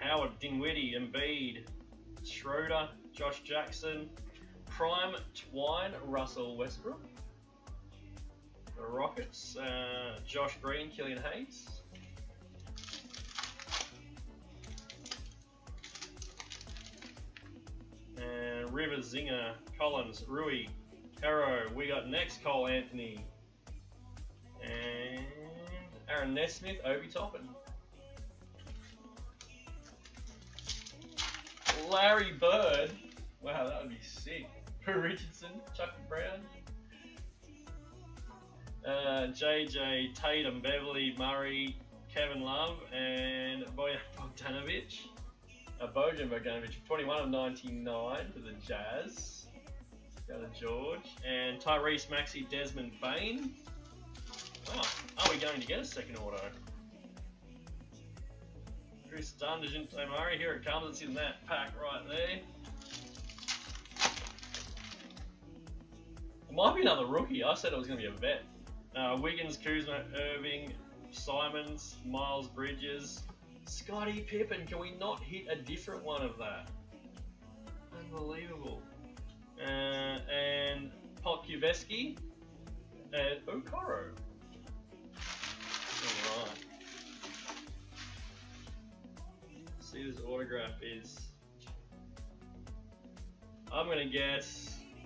Howard, Dinwiddie, Embiid, Schroeder, Josh Jackson, Prime, Twine, Russell Westbrook. The Rockets, Josh Green, Killian Hayes. And Rivers, Zinger, Collins, Rui, Harrow. We got next Cole Anthony. And Aaron Nesmith, Obi Toppin. Larry Bird. Wow, that would be sick. Pooh Richardson, Chucky Brown. JJ, Tatum, Beverly, Murray, Kevin Love, and Bojan Bogdanovic. Bojan Bogdanovic, 21 of 99 for the Jazz. Go to George. And Tyrese Maxey, Desmond Bain. Oh, are we going to get a second auto? Chris Dunn, Dejounte Murray, here it comes. It's in that pack right there. It might be another rookie. I said it was going to be a vet. Wiggins, Kuzma, Irving, Simons, Miles Bridges, Scottie Pippen. Can we not hit a different one of that? Unbelievable. And Polkuveski and Okoro. Alright. See whose autograph is. I'm gonna guess.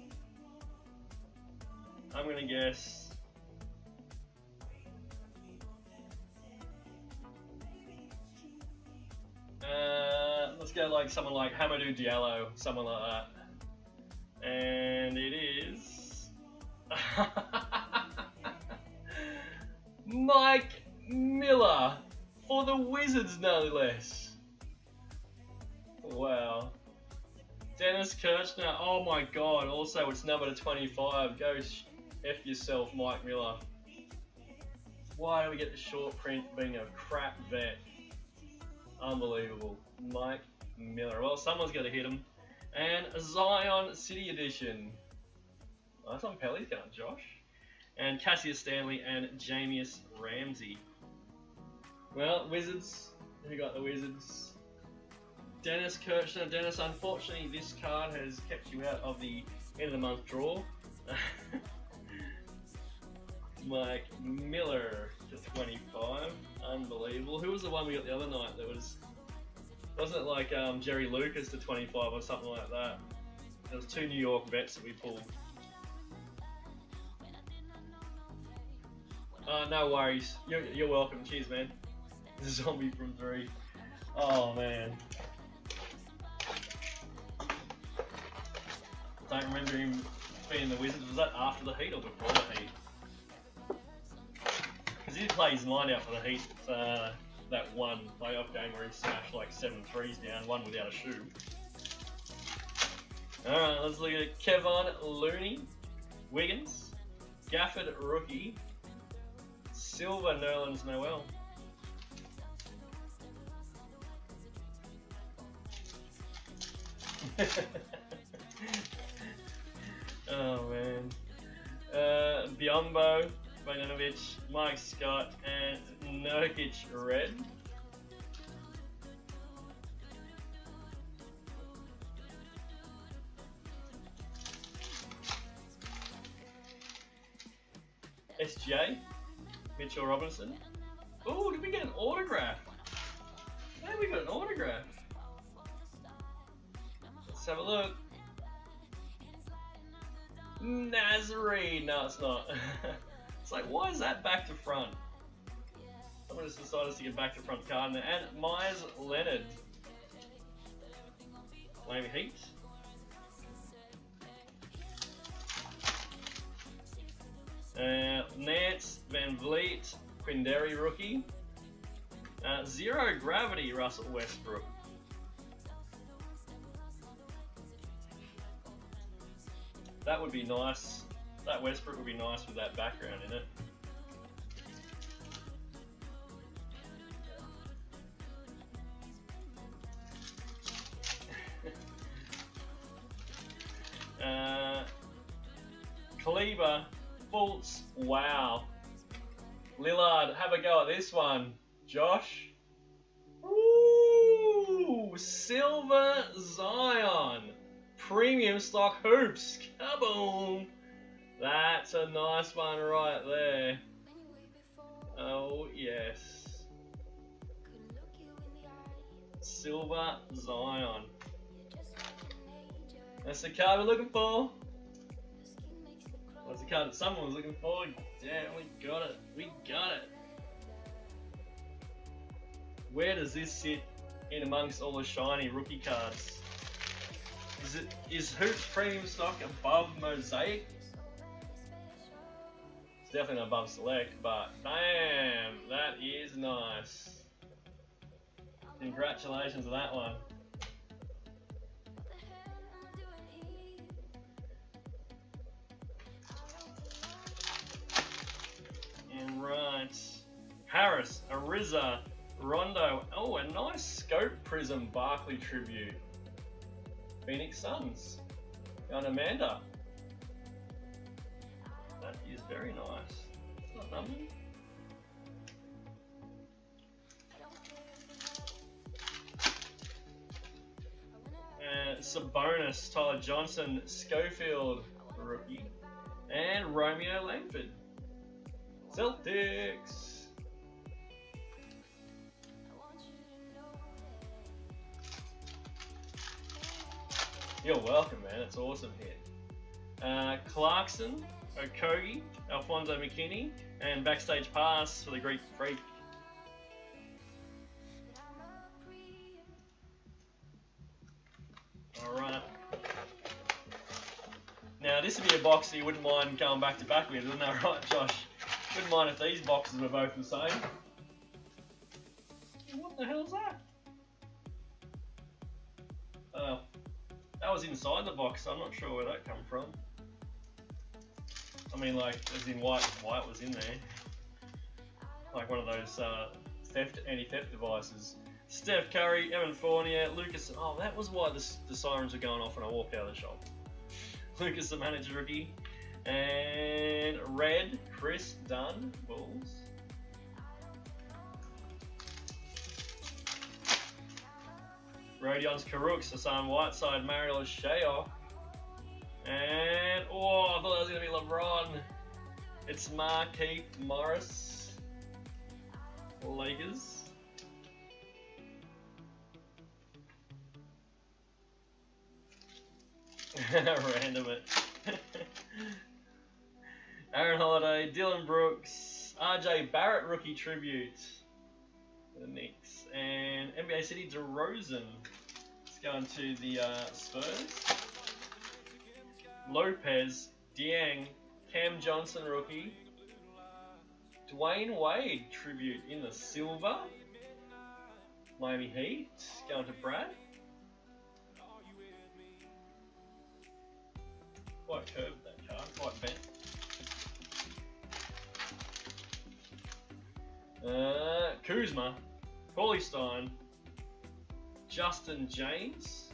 Let's go like someone like Hamidou Diallo, someone like that. And it is Mike Miller for the Wizards, no less. Wow. Dennis Kirchner, oh my god, also it's number to 25. Go F yourself, Mike Miller. Why do we get the short print being a crap vet? Unbelievable. Mike Miller. Well, someone's got to hit him. And Zion City Edition. Oh, that's on Pelly's gun, Josh. And Cassius Stanley and Jamius Ramsey. Well, Wizards. Who got the Wizards? Dennis Kirchner. Dennis, unfortunately, this card has kept you out of the end of the month draw. Mike Miller to 25. Unbelievable. Who was the one we got the other night that was... Wasn't it like Jerry Lucas to 25 or something like that? There was 2 New York vets that we pulled. No worries. You're welcome. Cheers, man. Zombie from 3. Oh, man. Don't remember him being the Wizards. Was that after the Heat or before the Heat? Because he did play his mind out for the Heat. That one playoff game where he smashed like 7 threes down, one without a shoe. Alright, let's look at Kevon Looney, Wiggins, Gafford rookie, Silver Nerlens Noel. Oh man. Biyombo, Bogdanovic, Mike Scott, and Nurkic red. SJ, Mitchell Robinson. Oh, did we get an autograph? Hey, we got an autograph. Let's have a look. Nazarene. No, it's not. It's like, why is that back to front? Someone just decided to get back to front card. And Myers Leonard. Miami Heat. Nance Van Vliet, Quindary rookie. Zero Gravity, Russell Westbrook. That would be nice. That Westbrook would be nice with that background in it. Kleber, Fultz, wow. Lillard, have a go at this one. Josh. Woo! Ooh, Silver Zion. Premium stock hoops. Kaboom. That's a nice one right there. Oh, yes. Silver Zion. That's the card we're looking for. That's the card that someone was looking for. Damn, we got it. We got it. Where does this sit in amongst all the shiny rookie cards? Is Hoops Premium stock above Mosaic? It's definitely not above Select, but damn, that is nice. Congratulations on that one. Alright. Harris, Ariza, Rondo. Oh, a nice Scope Prism Barkley tribute. Phoenix Suns. And Amanda. That is very nice. It's not numbered. Sabonis, Tyler Johnson, Schofield, rookie, and Romeo Langford. Celtics. You're welcome, man. It's awesome here. Clarkson, Okogie, Alfonso McKinney, and Backstage Pass for the Greek Freak. Alright. Now this would be a box that you wouldn't mind going back to back with, isn't that right, Josh? Wouldn't mind if these boxes were both the same. What the hell is that? That was inside the box, so I'm not sure where that come from. I mean, like, as in white was in there. Like one of those anti-theft devices. Steph Curry, Evan Fournier, Lucas. Oh, that was why the sirens were going off when I walked out of the shop. Lucas, the manager rookie. And red, Chris Dunn, Bulls. Rodion's Karooks, Hassan Whiteside, Mario Shea. And, oh, I thought that was going to be LeBron. It's Markieff Morris, Lakers. Random it. Aaron Holiday, Dylan Brooks, RJ Barrett rookie tribute for the Knicks, and NBA City DeRozan. Let's go into the Spurs. Lopez, Dieng, Cam Johnson rookie, Dwayne Wade tribute in the silver. Miami Heat, going to Brad. Quite curved that card, quite bent. Kuzma, Paulie Stein, Justin James,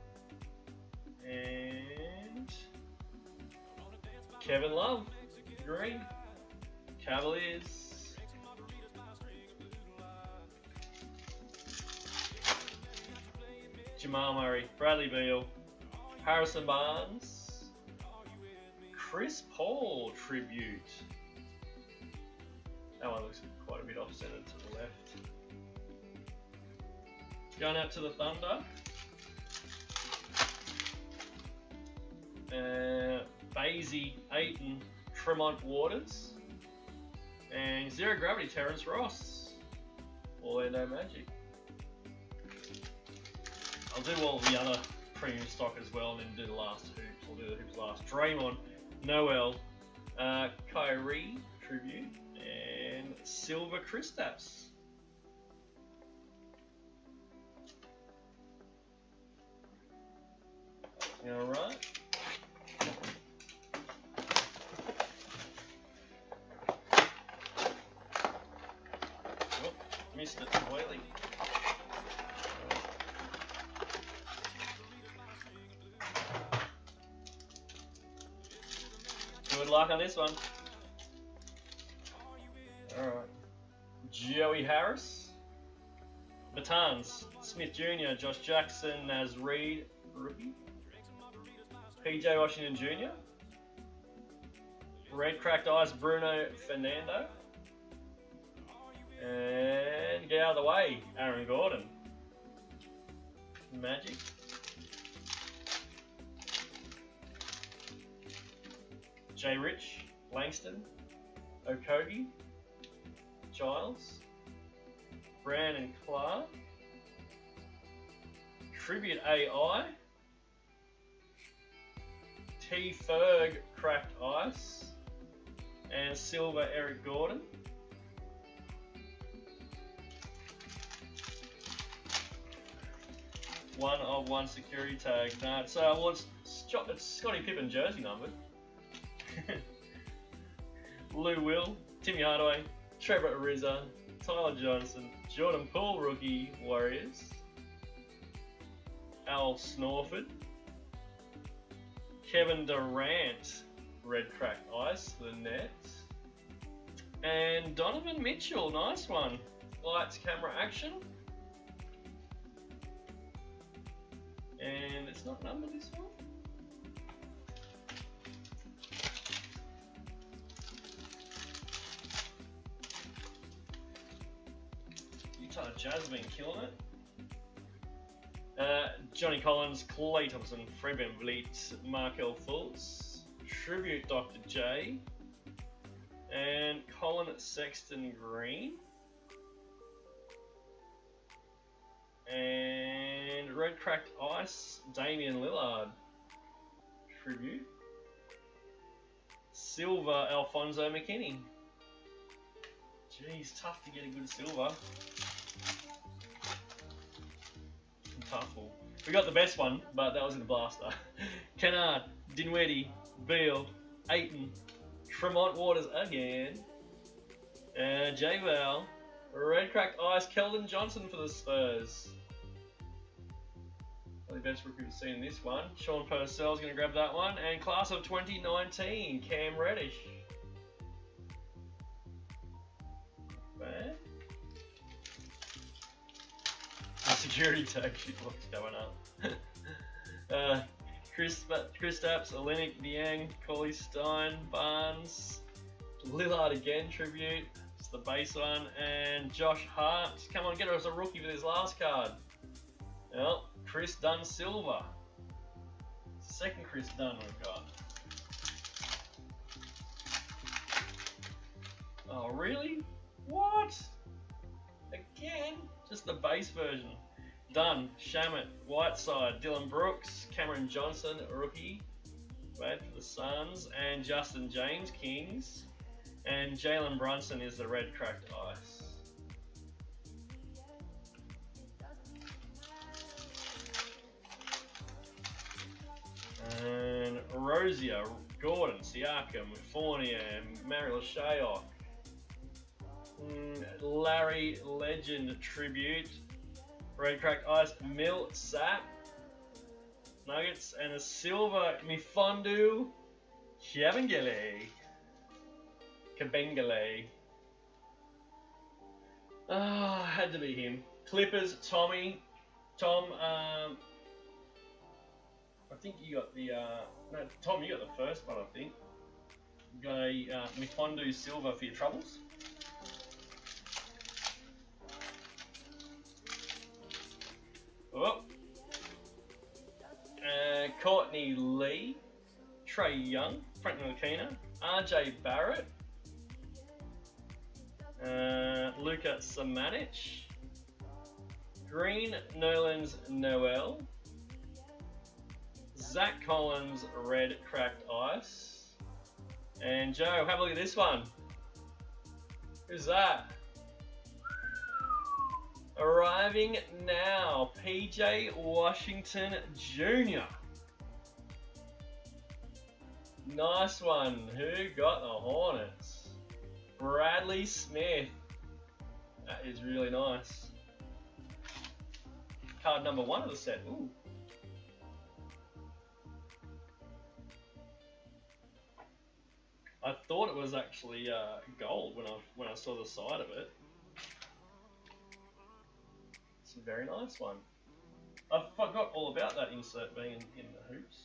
and Kevin Love, green, Cavaliers. Jamal Murray, Bradley Beal, Harrison Barnes, Chris Paul tribute. That one looks quite a bit off-centered to the left. Going out to the Thunder. Basie, Ayton, Tremont Waters. And Zero Gravity, Terrence Ross. Orlando Magic. I'll do all the other premium stock as well and then do the last hoops. We'll do the hoops last. Draymond, Noel, Kyrie tribute, and Silver Kristaps. Alright. Oh, missed it completely. Good luck on this one. Alright. Joey Harris, Matans, Smith Jr., Josh Jackson, Naz Reid, rookie. PJ Washington Jr. Red Cracked Ice, Bruno Fernando. And get out of the way, Aaron Gordon. Magic. J. Rich, Langston, Okogie, Giles, Brandon Clark, Tribute AI, T. Ferg, Cracked Ice, and Silver Eric Gordon. One of one security tag. No, it's Scottie Pippen jersey numbered. Lou Will, Timmy Hardaway, Trevor Ariza, Tyler Johnson, Jordan Poole, rookie, Warriors, Al Snorford, Kevin Durant, Red Cracked Ice, the Nets, and Donovan Mitchell, nice one. Lights, camera, action. And it's not numbered this one. Utah Jazz been killing it. Johnny Collins, Klay Thompson, Fred VanVleet, Markel Fultz, Tribute Dr. J, and Colin Sexton Green. And Red Cracked Ice, Damian Lillard. Tribute. Silver, Alfonso McKinney. Jeez, tough to get a good silver. Tough. We got the best one, but that was in the blaster. Kennard, Dinwiddie, Beal, Ayton, Tremont Waters again, and J Val. Red Cracked Ice, Keldon Johnson for the Spurs. The best rookie we've seen in this one. Sean Purcell's going to grab that one. And class of 2019, Cam Reddish. Bad. The security tag shit looks going up. Chris Stapps, Olenek, Niang, Cauley Stein, Barnes, Lillard again, tribute. It's the base one. And Josh Hart. Come on, get us a rookie for this last card. Well, Chris Dunn Silver. Second Chris Dunn we've got. Oh, really? What? Again? Just the base version. Dunn, Shamet, Whiteside, Dylan Brooks, Cameron Johnson, rookie. Bad for the Suns. And Justin James, Kings. And Jalen Brunson is the Red Cracked Ice. And Rozier, Gordon, Siakam, Fournier, Mariel Shayok, Larry Legend tribute, Red Cracked Ice, Millsap, Nuggets, and a silver Mfiondu Kabengele. Ah, had to be him. Clippers, Tom, I think you got the, no, Tom, you got the first one, I think. You got a Mfiondu silver for your troubles. Oh. Courtney Lee, Trey Young, Franklin Aquina, RJ Barrett, Luka Samanic, Green Nerlens Noel, Zach Collins, Red Cracked Ice, and Joe, have a look at this one. Who's that? Arriving now, PJ Washington Jr. Nice one. Who got the Hornets? Bradley Smith. That is really nice. Card number 1 of the set. Ooh. I thought it was actually gold when I saw the side of it. It's a very nice one. I forgot all about that insert being in the hoops.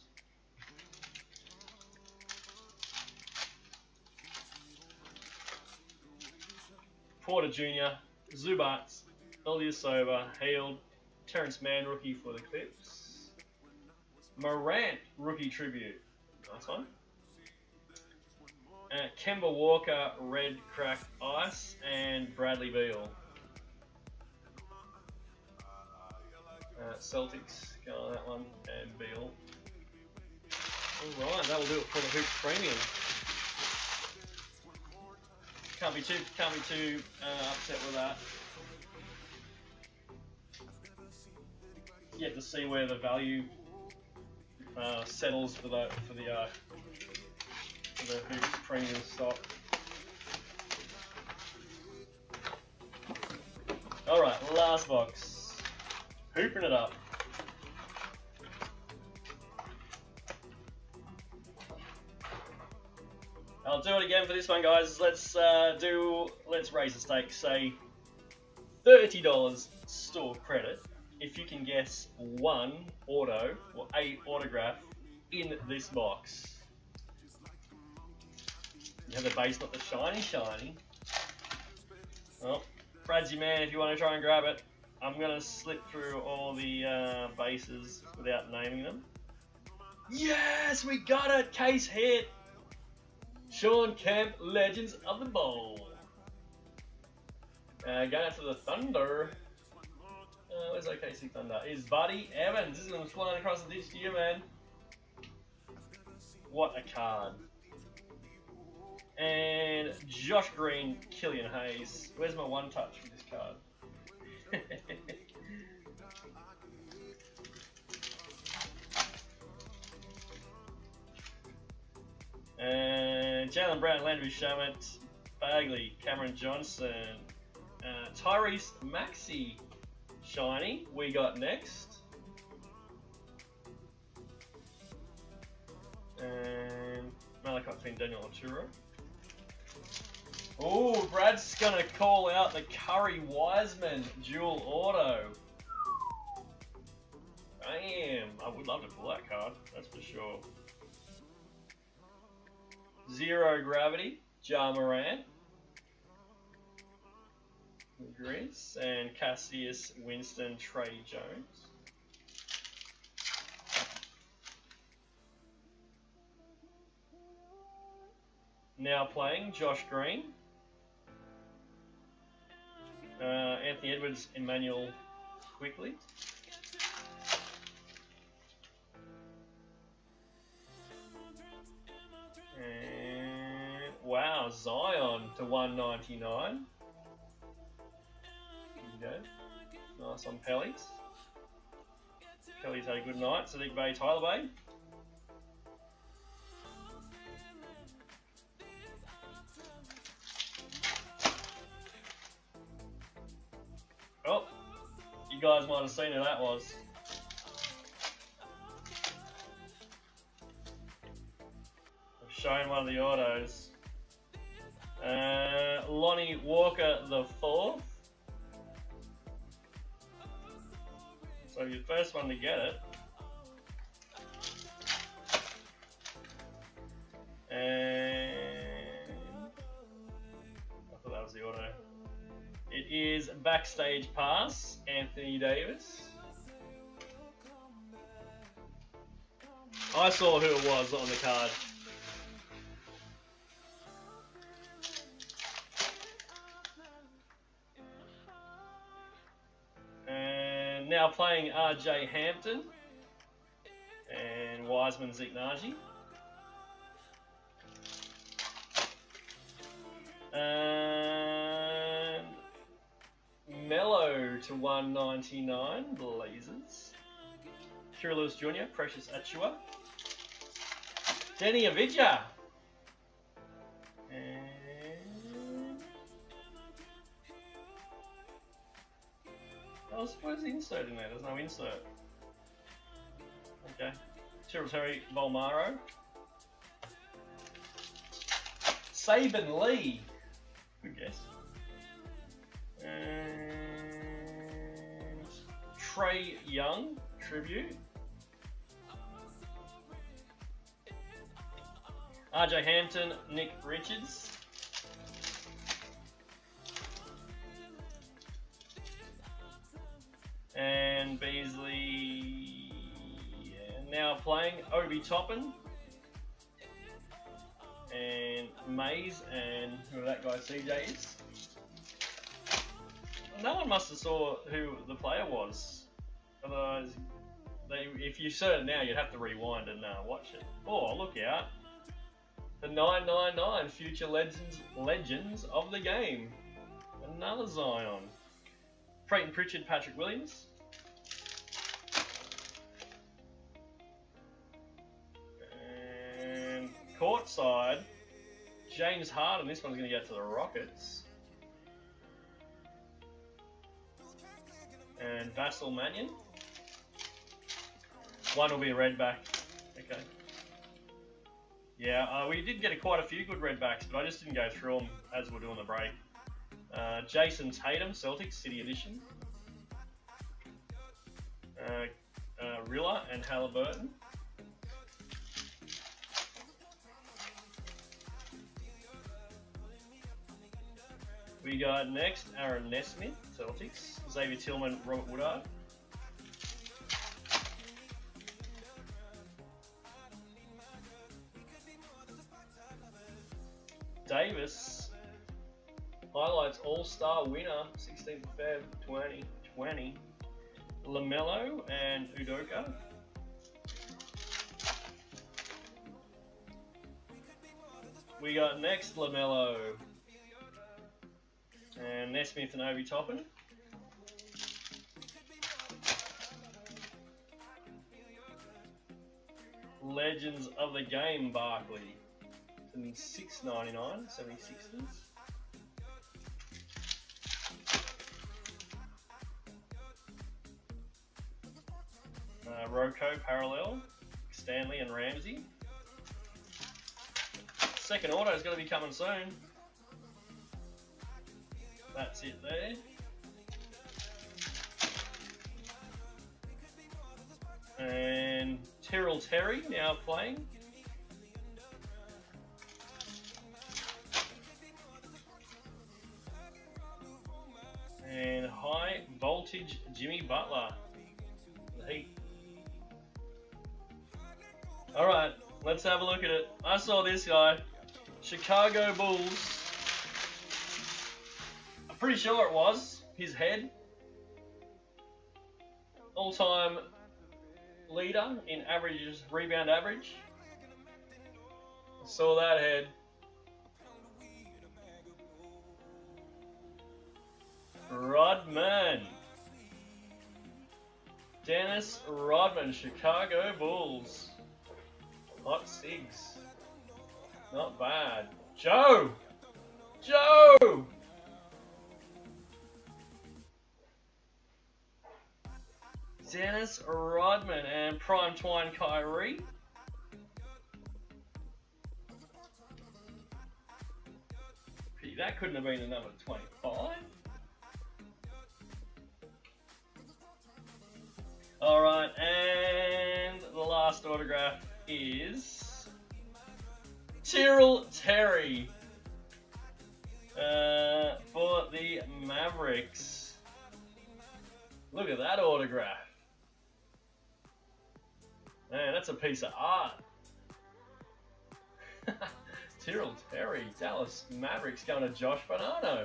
Porter Jr., Zubats, Ilyasova, Heald, Terrence Mann, rookie for the Clips. Morant, rookie tribute. Nice one. Kemba Walker, red cracked ice, and Bradley Beal. Celtics, go on that one, and Beal. Alright, that'll do it for the Hoops Premium. Can't be too upset with that. Yet to see where the value settles for the Hoops Premium stock. Alright, last box. Hooping it up. I'll do it again for this one, guys. Let's raise the stakes. Say $30 store credit if you can guess one auto or a autograph in this box. You have the base, not the shiny. Well, Brad's your man if you want to try and grab it. I'm gonna slip through all the bases without naming them. Yes, we got it. Case hit. Shawn Kemp, Legends of the Bowl. Going out to the Thunder. Where's OKC Thunder? Is Buddy Evans. This is flying across the ditch to you, man. What a card. And Josh Green, Killian Hayes. Where's my one touch for this card? And Jaylen Brown, Landry Shamet, Bagley, Cameron Johnson, Tyrese Maxey, shiny. We got next. And Malachi Flynn, Daniel Oturo. Oh, Brad's gonna call out the Curry Wiseman dual auto. Damn, I would love to pull that card, that's for sure. Zero Gravity, Ja Morant, Grizz, and Cassius Winston, Trey Jones. Now playing Josh Green, Anthony Edwards, Emmanuel Quickly. And wow, Zion to 199. There you go. Nice on Pellies. Pellies had a good night. Sadiq Bey, Tyler Bay. Oh, you guys might have seen who that was. I've shown one of the autos. Lonnie Walker the 4th. So you're the first one to get it. And I thought that was the auto. It is Backstage Pass, Anthony Davis. I saw who it was on the card. And now playing RJ Hampton and Wiseman Zignaji. And Mello to 199, Blazers. Kira Lewis Jr., Precious Achua. Denny Avdija. And oh, where's the insert in there? There's no insert. Okay. Terry Volmaro. Saban Lee. Good guess. And Trey Young tribute. RJ Hampton, Nick Richards. And Beasley now playing Obi Toppin. And Mays and who that guy CJ is. No one must have saw who the player was. Otherwise, if you saw it now, you'd have to rewind and watch it. Oh, look out. The 999 future legends of the game. Another Zion. Peyton Pritchard, Patrick Williams. And courtside, James Harden. This one's going to go to the Rockets. And Vassal Mannion. One will be a red back. Okay. Yeah, we did get quite a few good red backs, but I just didn't go through them as we're doing the break. Jason Tatum, Celtics, City Edition. Rilla and Halliburton. We got next Aaron Nesmith, Celtics. Xavier Tillman, Robert Woodard. Davis, highlights All-Star winner, 16th Feb 2020. LaMelo and Udoka. We got next LaMelo and Nesmith and Obi Toppin. Legends of the Game, Barkley. $6.99, 76ers. Rocco parallel, Stanley and Ramsey. Second auto is going to be coming soon. That's it there. And Tyrell Terry now playing. And high voltage Jimmy Butler. The Heat. Alright, let's have a look at it. I saw this guy. Chicago Bulls. I'm pretty sure it was his head. All-time leader in averages, rebound average. I saw that head. Rodman. Dennis Rodman, Chicago Bulls. Hot Sigs. Not bad. Joe! Joe! Dennis Rodman and Prime Twine Kyrie. That couldn't have been the number 25. Alright, and the last autograph is Tyrell Terry for the Mavericks. Look at that autograph. Man, that's a piece of art. Tyrell Terry, Dallas Mavericks going to Josh Bonanno.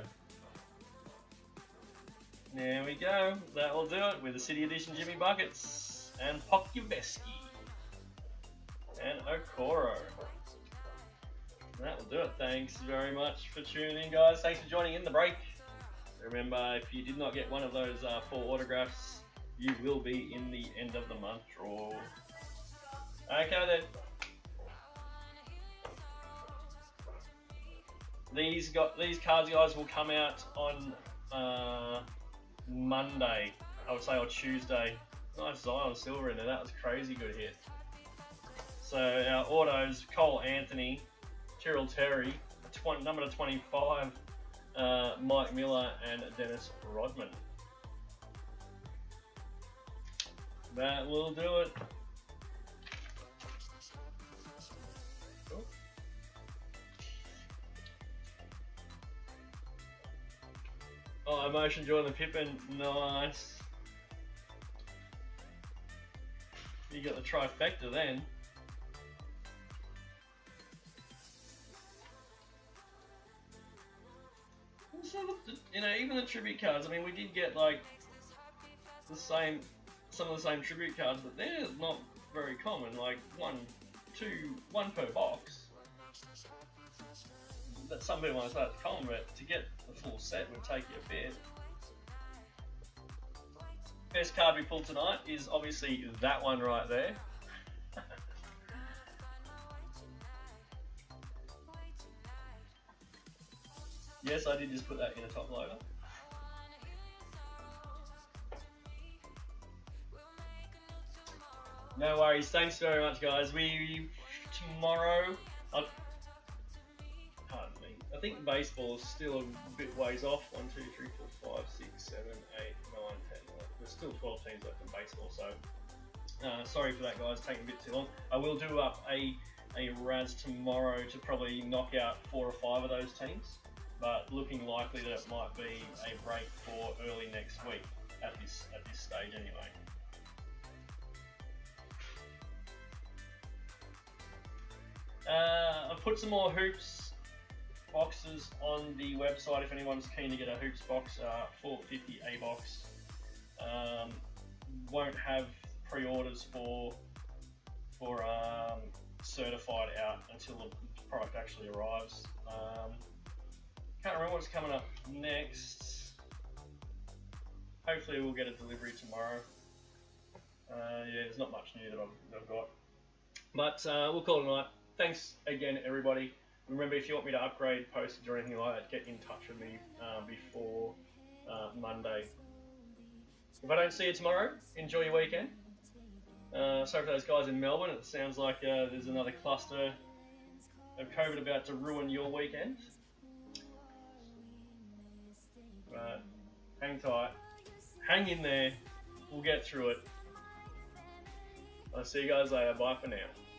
There we go. That will do it with the City Edition Jimmy Buckets and Pokuveski and Okoro. That will do it. Thanks very much for tuning in, guys. Thanks for joining in the break. Remember, if you did not get one of those 4 autographs, you will be in the end of the month draw. Okay then. These cards, guys, will come out on Monday, I would say, or Tuesday. Nice Zion Silver in there. That was crazy good hit. So our autos: Cole Anthony, Tyrell Terry, number 25, Mike Miller, and Dennis Rodman. That will do it. Cool. Oh, Emotion joined the Pippin. Nice. You got the trifecta then. You know, even the tribute cards. I mean, we did get like some of the same tribute cards, but they're not very common. Like one per box. That some people might say it's common, but to get the full set would take you a bit. Best card we pulled tonight is obviously that one right there. Yes, I did just put that in a top loader. No worries, thanks very much guys. Tomorrow, pardon me, I think baseball is still a bit ways off. 1, 2, 3, 4, 5, 6, 7, 8, 9, 10, 11. There's still 12 teams left in baseball, so sorry for that guys, taking a bit too long. I will do up a Raz tomorrow to probably knock out 4 or 5 of those teams, but looking likely that it might be a break for early next week at this stage anyway. I've put some more hoops boxes on the website if anyone's keen to get a hoops box, 450 A box. Won't have pre-orders for certified out until the product actually arrives. Can't remember what's coming up next. Hopefully we'll get a delivery tomorrow. Yeah, there's not much new that I've got. But we'll call it a night. Thanks again, everybody. Remember, if you want me to upgrade postage or anything like that, get in touch with me before Monday. If I don't see you tomorrow, enjoy your weekend. Sorry for those guys in Melbourne. It sounds like there's another cluster of COVID about to ruin your weekend. But hang tight. Hang in there. We'll get through it. I'll see you guys later. Bye for now.